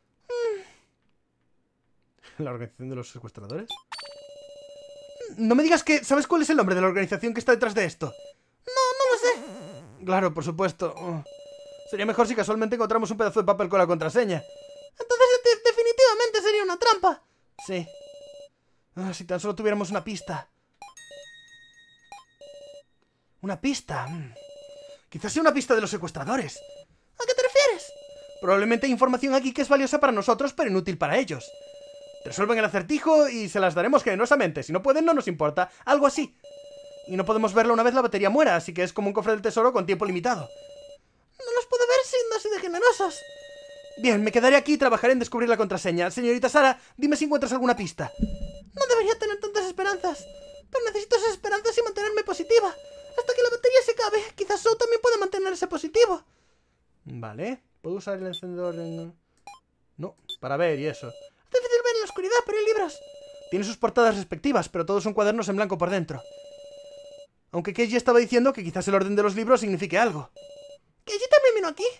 ¿La organización de los secuestradores? No me digas que... ¿Sabes cuál es el nombre de la organización que está detrás de esto?
No lo sé.
Claro, por supuesto. Sería mejor si casualmente encontramos un pedazo de papel con la contraseña.
Entonces definitivamente sería una trampa.
Sí. Si tan solo tuviéramos una pista. ¿Una pista? Quizás sea una pista de los secuestradores.
¿A qué te refieres?
Probablemente hay información aquí que es valiosa para nosotros, pero inútil para ellos. Resuelven el acertijo y se las daremos generosamente. Si no pueden, no nos importa. Algo así. Y no podemos verlo una vez la batería muera, así que es como un cofre del tesoro con tiempo limitado.
No los puedo ver siendo así de generosos.
Bien, me quedaré aquí y trabajaré en descubrir la contraseña. Señorita Sara, dime si encuentras alguna pista.
No debería tener tantas esperanzas. Pero necesito esas esperanzas y mantenerme positiva. Hasta que la batería se acabe. Quizás Zou también pueda mantenerse positivo.
Vale. ¿Puedo usar el encendedor en...? No, para ver y eso.
Es difícil ver en la oscuridad, pero hay libros.
Tiene sus portadas respectivas, pero todos son cuadernos en blanco por dentro. Aunque Keiji estaba diciendo que quizás el orden de los libros signifique algo.
¿Keiji también vino aquí?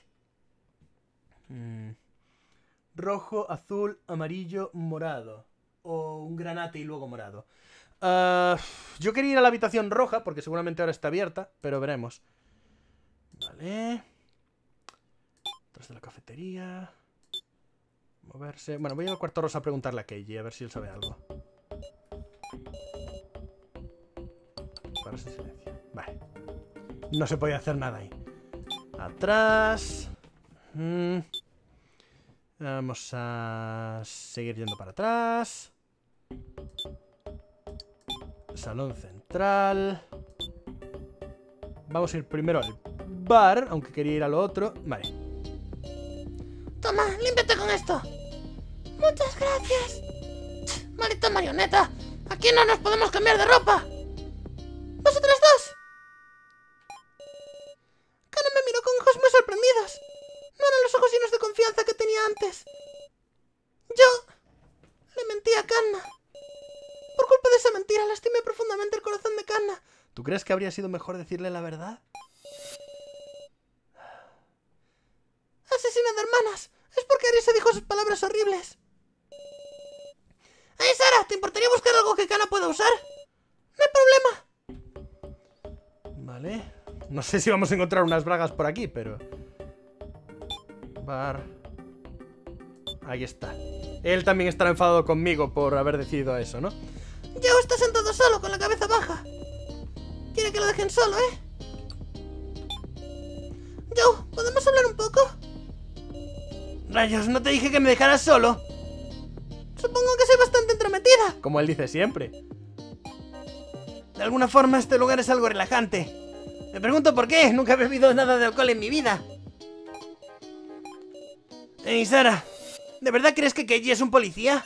Rojo, azul, amarillo, morado. O un granate y luego morado. Yo quería ir a la habitación roja, porque seguramente ahora está abierta, pero veremos. Vale. Detrás de la cafetería. Moverse. Bueno, voy al cuarto rosa a preguntarle a Keiji, a ver si él sabe algo. Pararse en silencio. Vale. No se podía hacer nada ahí. Atrás. Vamos a seguir yendo para atrás. Salón central. Vamos a ir primero al bar, aunque quería ir a lo otro. Vale.
Toma, límpiate con esto. Muchas gracias. Maldita marioneta. Aquí no nos podemos cambiar de ropa. ¿Vosotros dos? Kana me miró con ojos muy sorprendidos. No eran los ojos llenos de confianza que tenía antes. Yo le mentí a Kanna. Por culpa de esa mentira, lastimé profundamente el corazón de Kanna.
¿Tú crees que habría sido mejor decirle la verdad?
Asesina de hermanas. Es porque Arisa dijo sus palabras horribles. ¡Hey, Sara! ¿Te importaría buscar algo que Kanna pueda usar? No hay problema.
Vale. No sé si vamos a encontrar unas bragas por aquí, pero... Bar... Ahí está. Él también estará enfadado conmigo por haber decidido eso, ¿no?
Joe está sentado solo, con la cabeza baja. Quiere que lo dejen solo, ¿eh? Joe, ¿podemos hablar un poco?
Rayos, ¿no te dije que me dejaras solo?
Supongo que soy bastante entrometida.
Como él dice siempre. De alguna forma este lugar es algo relajante. Me pregunto por qué. Nunca he bebido nada de alcohol en mi vida. Hey, Sara, ¿de verdad crees que Keiji es un policía?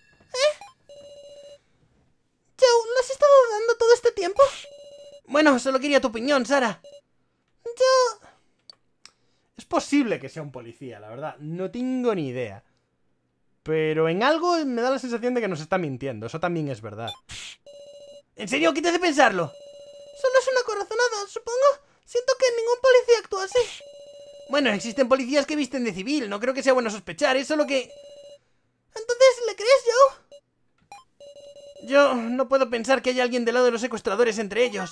Joe, ¿lo has estado dudando todo este tiempo?
Bueno, solo quería tu opinión, Sara.
Yo...
Es posible que sea un policía, la verdad. No tengo ni idea. Pero en algo me da la sensación de que nos está mintiendo. Eso también es verdad. ¿En serio? ¿Qué te hace pensarlo?
Solo es una corazonada, supongo. Siento que ningún policía actúa así.
Bueno, existen policías que visten de civil. No creo que sea bueno sospechar. Es solo que...
Entonces, ¿le crees, Joe?
Yo no puedo pensar que haya alguien del lado de los secuestradores entre ellos.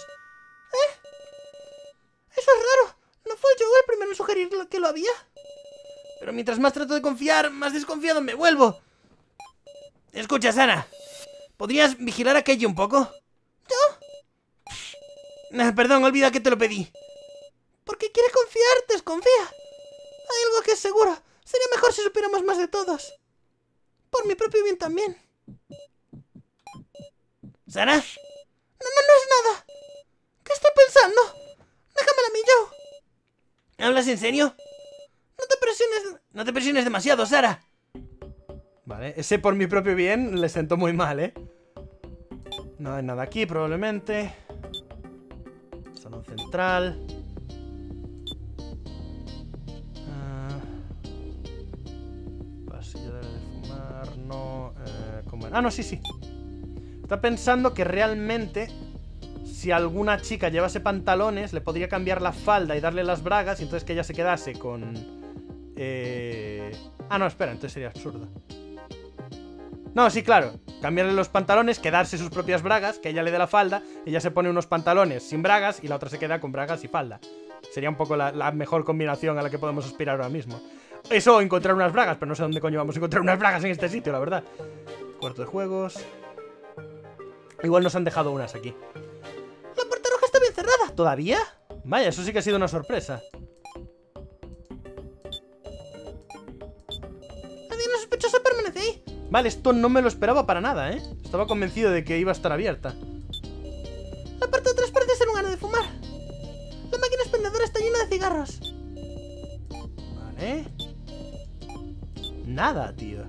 Eso es raro. ¿No fue Joe el primero en sugerir que lo había?
Pero mientras más trato de confiar, más desconfiado me vuelvo. Escucha, Sara. ¿Podrías vigilar a Keiji un poco? ¿Yo? Perdón, olvida que te lo pedí.
Porque quiere confiar, desconfía. Hay algo que es seguro. Sería mejor si supiéramos más de todos. Por mi propio bien también.
¿Sara?
No es nada. ¿Qué estoy pensando? Déjamela a mí, yo.
¿Hablas en serio?
No te
presiones demasiado, Sara. Vale, ese por mi propio bien le sentó muy mal, ¿eh? No hay nada aquí, probablemente. Salón central. Pasillo de fumar, no... ¿cómo era? Ah, no, sí. Está pensando que realmente... Si alguna chica llevase pantalones, le podría cambiar la falda y darle las bragas, y entonces que ella se quedase con... Ah, no, espera, entonces sería absurdo. No, sí, claro. Cambiarle los pantalones, quedarse sus propias bragas, que ella le dé la falda, ella se pone unos pantalones sin bragas y la otra se queda con bragas y falda. Sería un poco la mejor combinación a la que podemos aspirar ahora mismo. Eso, encontrar unas bragas, pero no sé dónde coño vamos a encontrar unas bragas en este sitio, la verdad. Cuarto de juegos. Igual nos han dejado unas aquí.
La puerta roja está bien cerrada.
¿Todavía? Vaya, eso sí que ha sido una sorpresa.
Nadie sospechoso permanece ahí.
Vale, esto no me lo esperaba para nada, ¿eh? Estaba convencido de que iba a estar abierta.
La parte de atrás parece ser un ano de fumar. La máquina expendedora está llena de cigarros.
Vale. Nada, tío.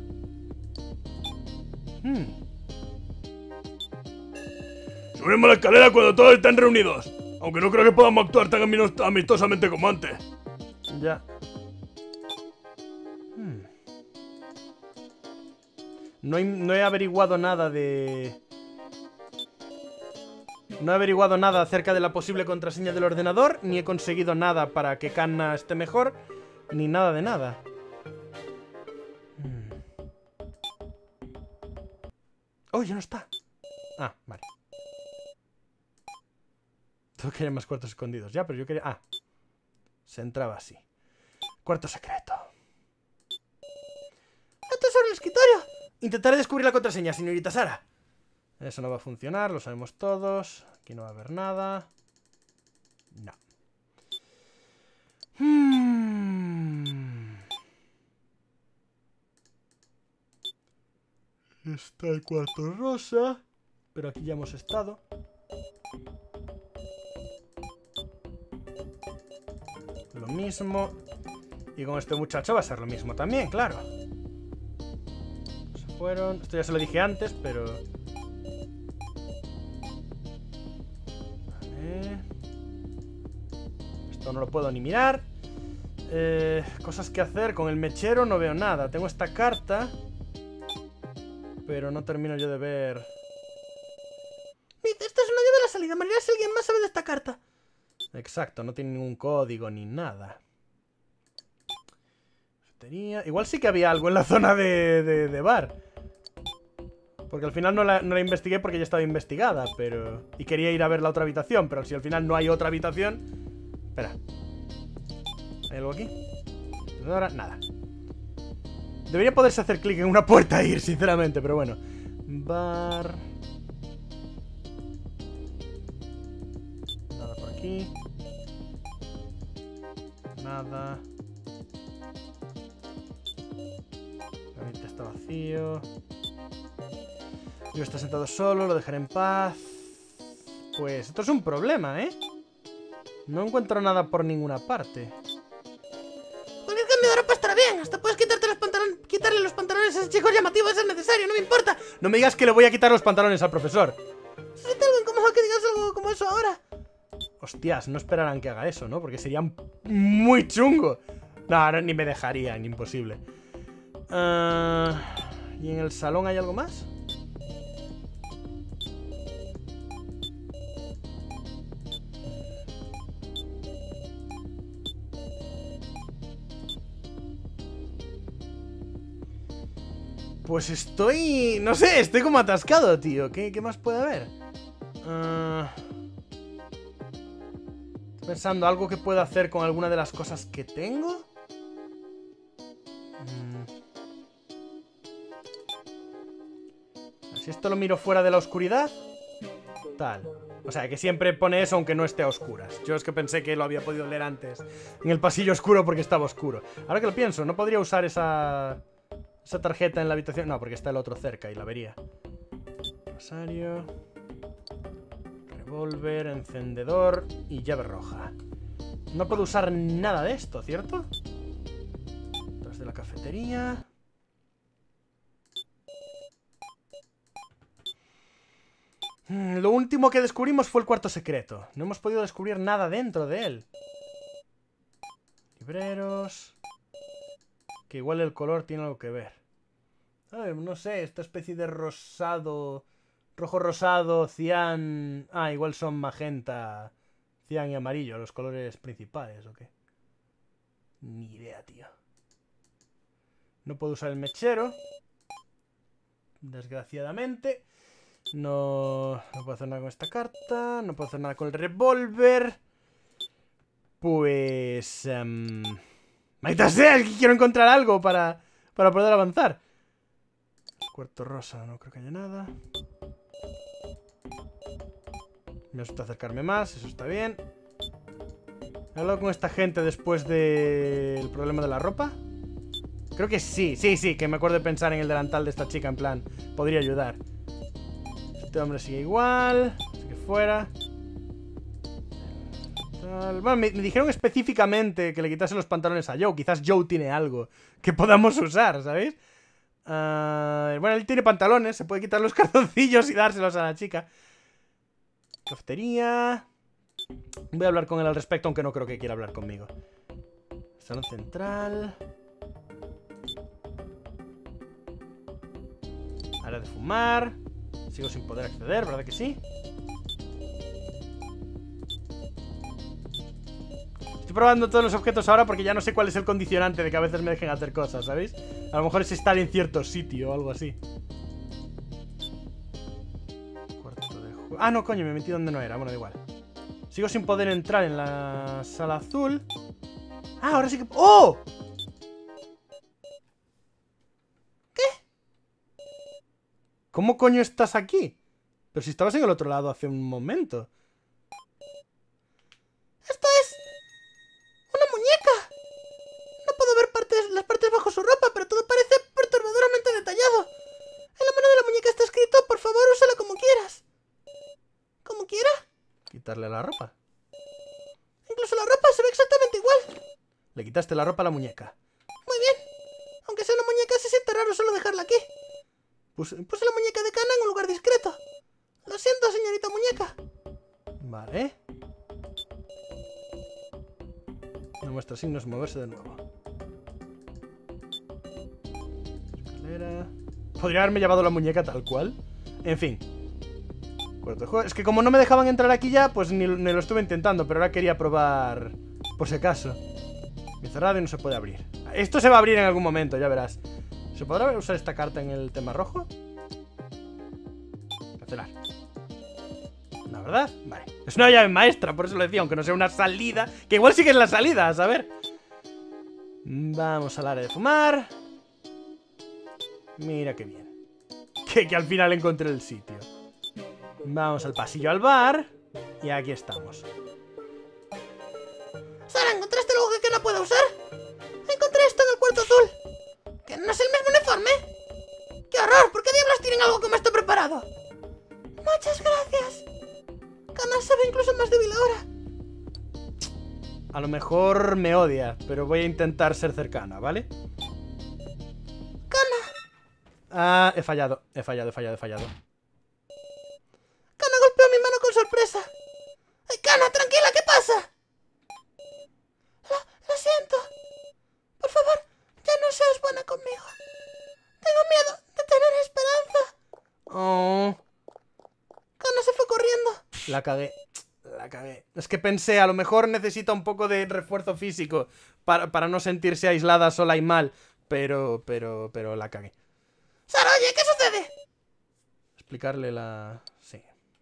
Subiremos la escalera cuando todos estén reunidos. Aunque no creo que podamos actuar tan amistosamente como antes.
Ya. No he averiguado nada de... No he averiguado nada acerca de la posible contraseña del ordenador, ni he conseguido nada para que Kanna esté mejor, ni nada de nada. Oh, ya no está. Ah, vale. Tengo que ir a más cuartos escondidos. Ya, pero yo quería... Ah. Se entraba así. Cuarto secreto.
Esto sobre el escritorio.
Intentaré descubrir la contraseña, señorita Sara. Eso no va a funcionar, lo sabemos todos. Aquí no va a haber nada. No. Está el cuarto rosa. Pero aquí ya hemos estado. Lo mismo. Y con este muchacho va a ser lo mismo también, claro. Se fueron. Esto ya se lo dije antes, pero... Vale. Esto no lo puedo ni mirar. Cosas que hacer. Con el mechero no veo nada. Tengo esta carta, pero no termino yo de ver...
Esta es una llave a la salida. María, si alguien más sabe de esta carta.
Exacto, no tiene ningún código ni nada. Igual sí que había algo en la zona de bar. Porque al final no la investigué porque ya estaba investigada, pero... Y quería ir a ver la otra habitación, pero si al final no hay otra habitación... Espera. ¿Hay algo aquí? Ahora, nada. Debería poderse hacer clic en una puerta e ir, sinceramente, pero bueno. Bar... Nada por aquí. Nada. El gabinete está vacío. Yo está sentado solo, lo dejaré en paz. Pues esto es un problema, ¿eh? No encuentro nada por ninguna parte.
Cualquier cambio de ropa estará bien. Hasta puedes quitarle los pantalones a ese chico llamativo si es necesario, no me importa.
No me digas que le voy a quitar los pantalones al profesor.
¿Se siente algo incómodo que digas algo como eso ahora?
Hostias, no esperarán que haga eso, ¿no? Porque sería muy chungo. No, ni me dejarían, imposible. ¿Y en el salón hay algo más? Pues estoy... No sé, estoy como atascado, tío. ¿Qué más puede haber? Estoy pensando algo que pueda hacer con alguna de las cosas que tengo. Si esto lo miro fuera de la oscuridad, tal. O sea, que siempre pone eso aunque no esté a oscuras. Yo es que pensé que lo había podido leer antes en el pasillo oscuro porque estaba oscuro. Ahora que lo pienso, no podría usar esa tarjeta en la habitación. No, porque está el otro cerca y la vería. Rosario. Revólver, encendedor y llave roja. No puedo usar nada de esto, ¿cierto? Detrás de la cafetería. Lo último que descubrimos fue el cuarto secreto. No hemos podido descubrir nada dentro de él. Libreros. Que igual el color tiene algo que ver. A ver, no sé, esta especie de rosado... Rojo rosado, cian... Ah, igual son magenta, cian y amarillo, los colores principales, ¿o qué? Ni idea, tío. No puedo usar el mechero. Desgraciadamente. No puedo hacer nada con esta carta. No puedo hacer nada con el revólver. Pues... ¡Maldita sea! Es que quiero encontrar algo para poder avanzar. El cuarto rosa, no creo que haya nada. Me asusta acercarme más, eso está bien. ¿He hablado con esta gente después del problema de la ropa? Creo que sí, que me acuerdo de pensar en el delantal de esta chica, en plan, podría ayudar. Este hombre sigue igual, sigue fuera. Bueno, me dijeron específicamente que le quitase los pantalones a Joe. Quizás Joe tiene algo que podamos usar, ¿sabéis? Bueno, él tiene pantalones, se puede quitar los calzoncillos y dárselos a la chica. Cafetería. Voy a hablar con él al respecto, aunque no creo que quiera hablar conmigo. Salón central. Área de fumar. Sigo sin poder acceder, ¿verdad que sí? Estoy probando todos los objetos ahora porque ya no sé cuál es el condicionante de que a veces me dejen hacer cosas, ¿sabéis? A lo mejor es estar en cierto sitio o algo así. Cuarto de juego. Ah, no, coño, me metí donde no era. Bueno, da igual. Sigo sin poder entrar en la sala azul. Ah, ahora sí que... ¡Oh! ¿Qué? ¿Cómo coño estás aquí? Pero si estabas en el otro lado hace un momento.
¡Esto es... una muñeca! No puedo ver las partes bajo su ropa, pero todo parece perturbadoramente detallado. En la mano de la muñeca está escrito: por favor, úsala como quieras. ¿Como quiera?
Quitarle la ropa.
Incluso la ropa se ve exactamente igual.
Le quitaste la ropa a la muñeca.
Muy bien. Aunque sea una muñeca, se siente raro solo dejarla aquí. Puse la muñeca de Kana en un lugar discreto. Lo siento, señorita muñeca.
Vale. No muestra signos de moverse de nuevo. Escalera. Podría haberme llevado la muñeca tal cual. En fin. Cuarto de juego. Es que como no me dejaban entrar aquí ya, pues ni lo estuve intentando. Pero ahora quería probar por si acaso. Bien cerrado y no se puede abrir. Esto se va a abrir en algún momento, ya verás. ¿Se podrá usar esta carta en el tema rojo? Cancelar. ¿La verdad? Vale. Es una llave maestra, por eso lo decía, aunque no sea una salida. Que igual sí que es la salida, a saber. Vamos al área de fumar. Mira qué bien. Que al final encontré el sitio. Vamos al pasillo al bar. Y aquí estamos.
Sara, ¿encontraste algo que no pueda usar? Encontré esto en el cuarto azul. ¿Que no es el mismo uniforme? ¡Qué horror! ¿Por qué diablos tienen algo como esto preparado? Muchas gracias. Kana se ve incluso más débil ahora.
A lo mejor me odia, pero voy a intentar ser cercana, ¿vale?
Kana.
Ah, he fallado.
Kana golpeó mi mano con sorpresa. ¡Ay, Kana, tranquila! ¿Qué pasa? Lo siento. Por favor, ya no seas buena conmigo. Tengo miedo de tener esperanza.
Oh.
Kana se fue corriendo.
La cagué. Es que pensé, a lo mejor necesita un poco de refuerzo físico para no sentirse aislada, sola y mal. Pero la cagué.
Sara, oye, ¿qué sucede?
Explicarle la... Sí.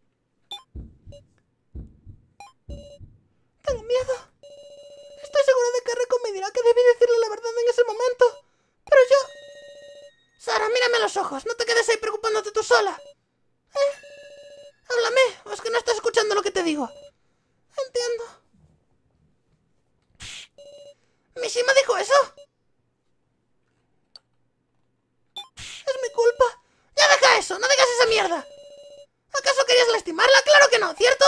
Tengo miedo. Estoy segura de que Reiko me dirá que debí decirle la verdad en ese momento. Pero yo... Sara, mírame a los ojos. No te quedes ahí preocupándote tú sola. Mishima dijo eso? Es mi culpa. Ya deja eso, no digas esa mierda. ¿Acaso querías lastimarla? Claro que no, ¿cierto?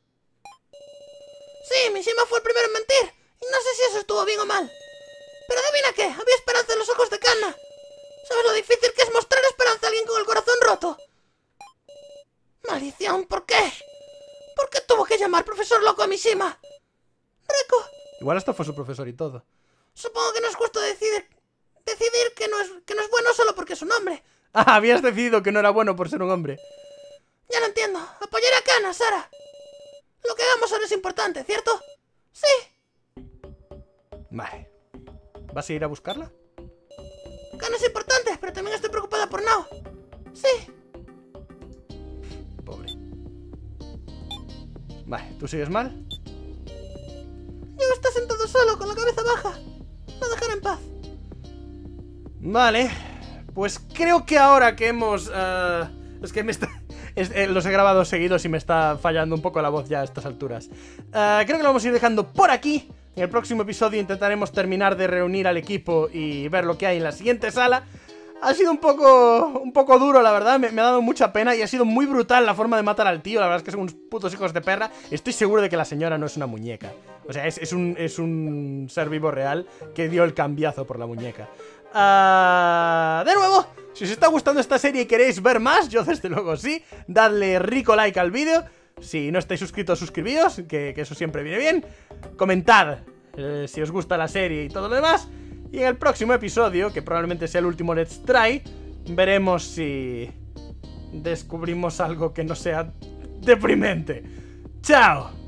Sí, Mishima fue el primero en mentir. Y no sé si eso estuvo bien o mal. Pero adivina qué, había esperanza en los ojos de Kanna. ¿Sabes lo difícil que es mostrar esperanza a alguien con el corazón roto? Maldición, ¿por qué? ¿Por qué tuvo que llamar profesor loco a Mishima? Reiko.
Igual hasta fue su profesor y todo.
Supongo que no es justo decidir que no es bueno solo porque es un hombre.
Ah, habías decidido que no era bueno por ser un hombre.
Ya lo entiendo. Apoyaré a Kanna, Sara. Lo que hagamos ahora es importante, ¿cierto? Sí.
Vale. ¿Vas a ir a buscarla?
Kanna es importante, pero también estoy preocupada por Nao. Sí.
Pobre. Vale, ¿tú sigues mal?
Diego está sentado solo, con la cabeza baja. Lo dejaré en paz.
Vale. Pues creo que ahora que hemos... es que me está... los he grabado seguidos y me está fallando un poco la voz ya a estas alturas. Creo que lo vamos a ir dejando por aquí. En el próximo episodio intentaremos terminar de reunir al equipo y ver lo que hay en la siguiente sala. Ha sido un poco duro, la verdad, me ha dado mucha pena y ha sido muy brutal la forma de matar al tío. La verdad es que son unos putos hijos de perra. Estoy seguro de que la señora no es una muñeca. O sea, es un ser vivo real que dio el cambiazo por la muñeca. De nuevo, si os está gustando esta serie y queréis ver más, yo desde luego sí, dadle rico like al vídeo. Si no estáis suscritos, suscribíos, que eso siempre viene bien. Comentad si os gusta la serie y todo lo demás. Y en el próximo episodio, que probablemente sea el último Let's Try, veremos si descubrimos algo que no sea deprimente. ¡Chao!